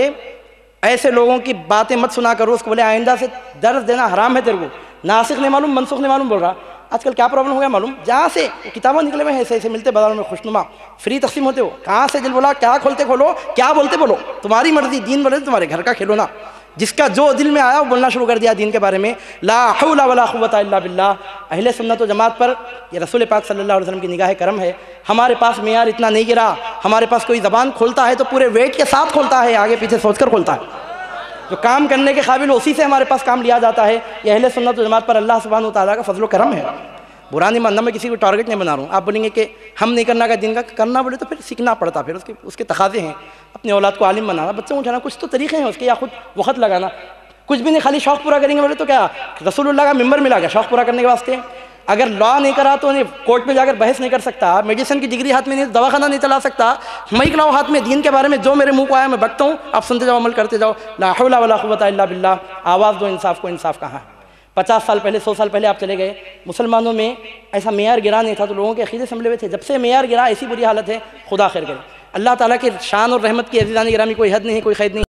ऐसे लोगों की बातें मत सुना करो, उसको बोले आइंदा से दर्ज देना हराम है तेरे को। नासिक नहीं मालूम, मनसूख नहीं मालूम बोल रहा। आजकल क्या प्रॉब्लम हो गया मालूम? जहाँ से किताबें निकले हुए हैं ऐसे ऐसे मिलते बाजारों में, खुशनुमा फ्री तकसीम होते हो, कहाँ से दिल बोला, क्या खोलते खोलो, क्या बोलते बोलो, तुम्हारी मर्जी, दीन बोले तुम्हारे घर का खेलो ना। जिसका जो दिल में आया वो बोलना शुरू कर दिया दीन के बारे में। ला हौला वला कुव्वता इल्ला बिल्लाह। अहले सुन्नत व जमात पर ये रसूल पाक सल्लल्लाहु अलैहि वसल्लम की निगाह करम है। हमारे पास मेयार इतना नहीं गिरा, हमारे पास कोई ज़बान खोलता है तो पूरे वेट के साथ खोलता है, आगे पीछे सोच कर खोलता है। जो काम करने के काबिल उसी से हमारे पास काम लिया जाता है। ये अहले सुन्नत व जमात पर अल्लाह सुब्हानहू व तआला का फजल व करम है। बुरा नहीं मानना, मैं किसी को टारगेट नहीं बना रहा हूँ। आप बोलेंगे कि हम नहीं करना का दिन का करना, बोले तो फिर सीखना पड़ता, फिर उसके तकाज़े हैं। अपनी औलाद को आलिम बनाना, बच्चों को उठाना, कुछ तो तरीक़े हैं उसके, या खुद वक़्त लगाना। कुछ भी नहीं, खाली शौक़ पूरा करेंगे बोले तो क्या रसूलुल्लाह का मिंबर मिला गया शौक़ पूरा करने के वास्ते? अगर लॉ नहीं करा तो नहीं, कोर्ट में जाकर बहस नहीं कर सकता, मेडिसिन की डिग्री हाथ में नहीं, दवाखाना नहीं चला सकता, माइक लाओ हाथ में, दीन के बारे में जो मेरे मुंह को आया मैं बकता हूँ, आप सुनते जाओ, अमल करते जाओ। ला हौला वला कुव्वता इल्ला बिल्लाह। आवाज़ दो इंसाफ को, इंसाफ कहाँ है? 50 साल पहले, 100 साल पहले आप चले गए, मुसलमानों में ऐसा मेयार गिरा नहीं था, तो लोगों के अक़ीदे संभले हुए थे। जब से मेयार गिरा ऐसी बुरी हालत है, खुदा खैर करे। अल्लाह ताला के शान और रहमत की अज़ीज़ान गिरामी कोई हद नहीं, कोई क़ैद नहीं।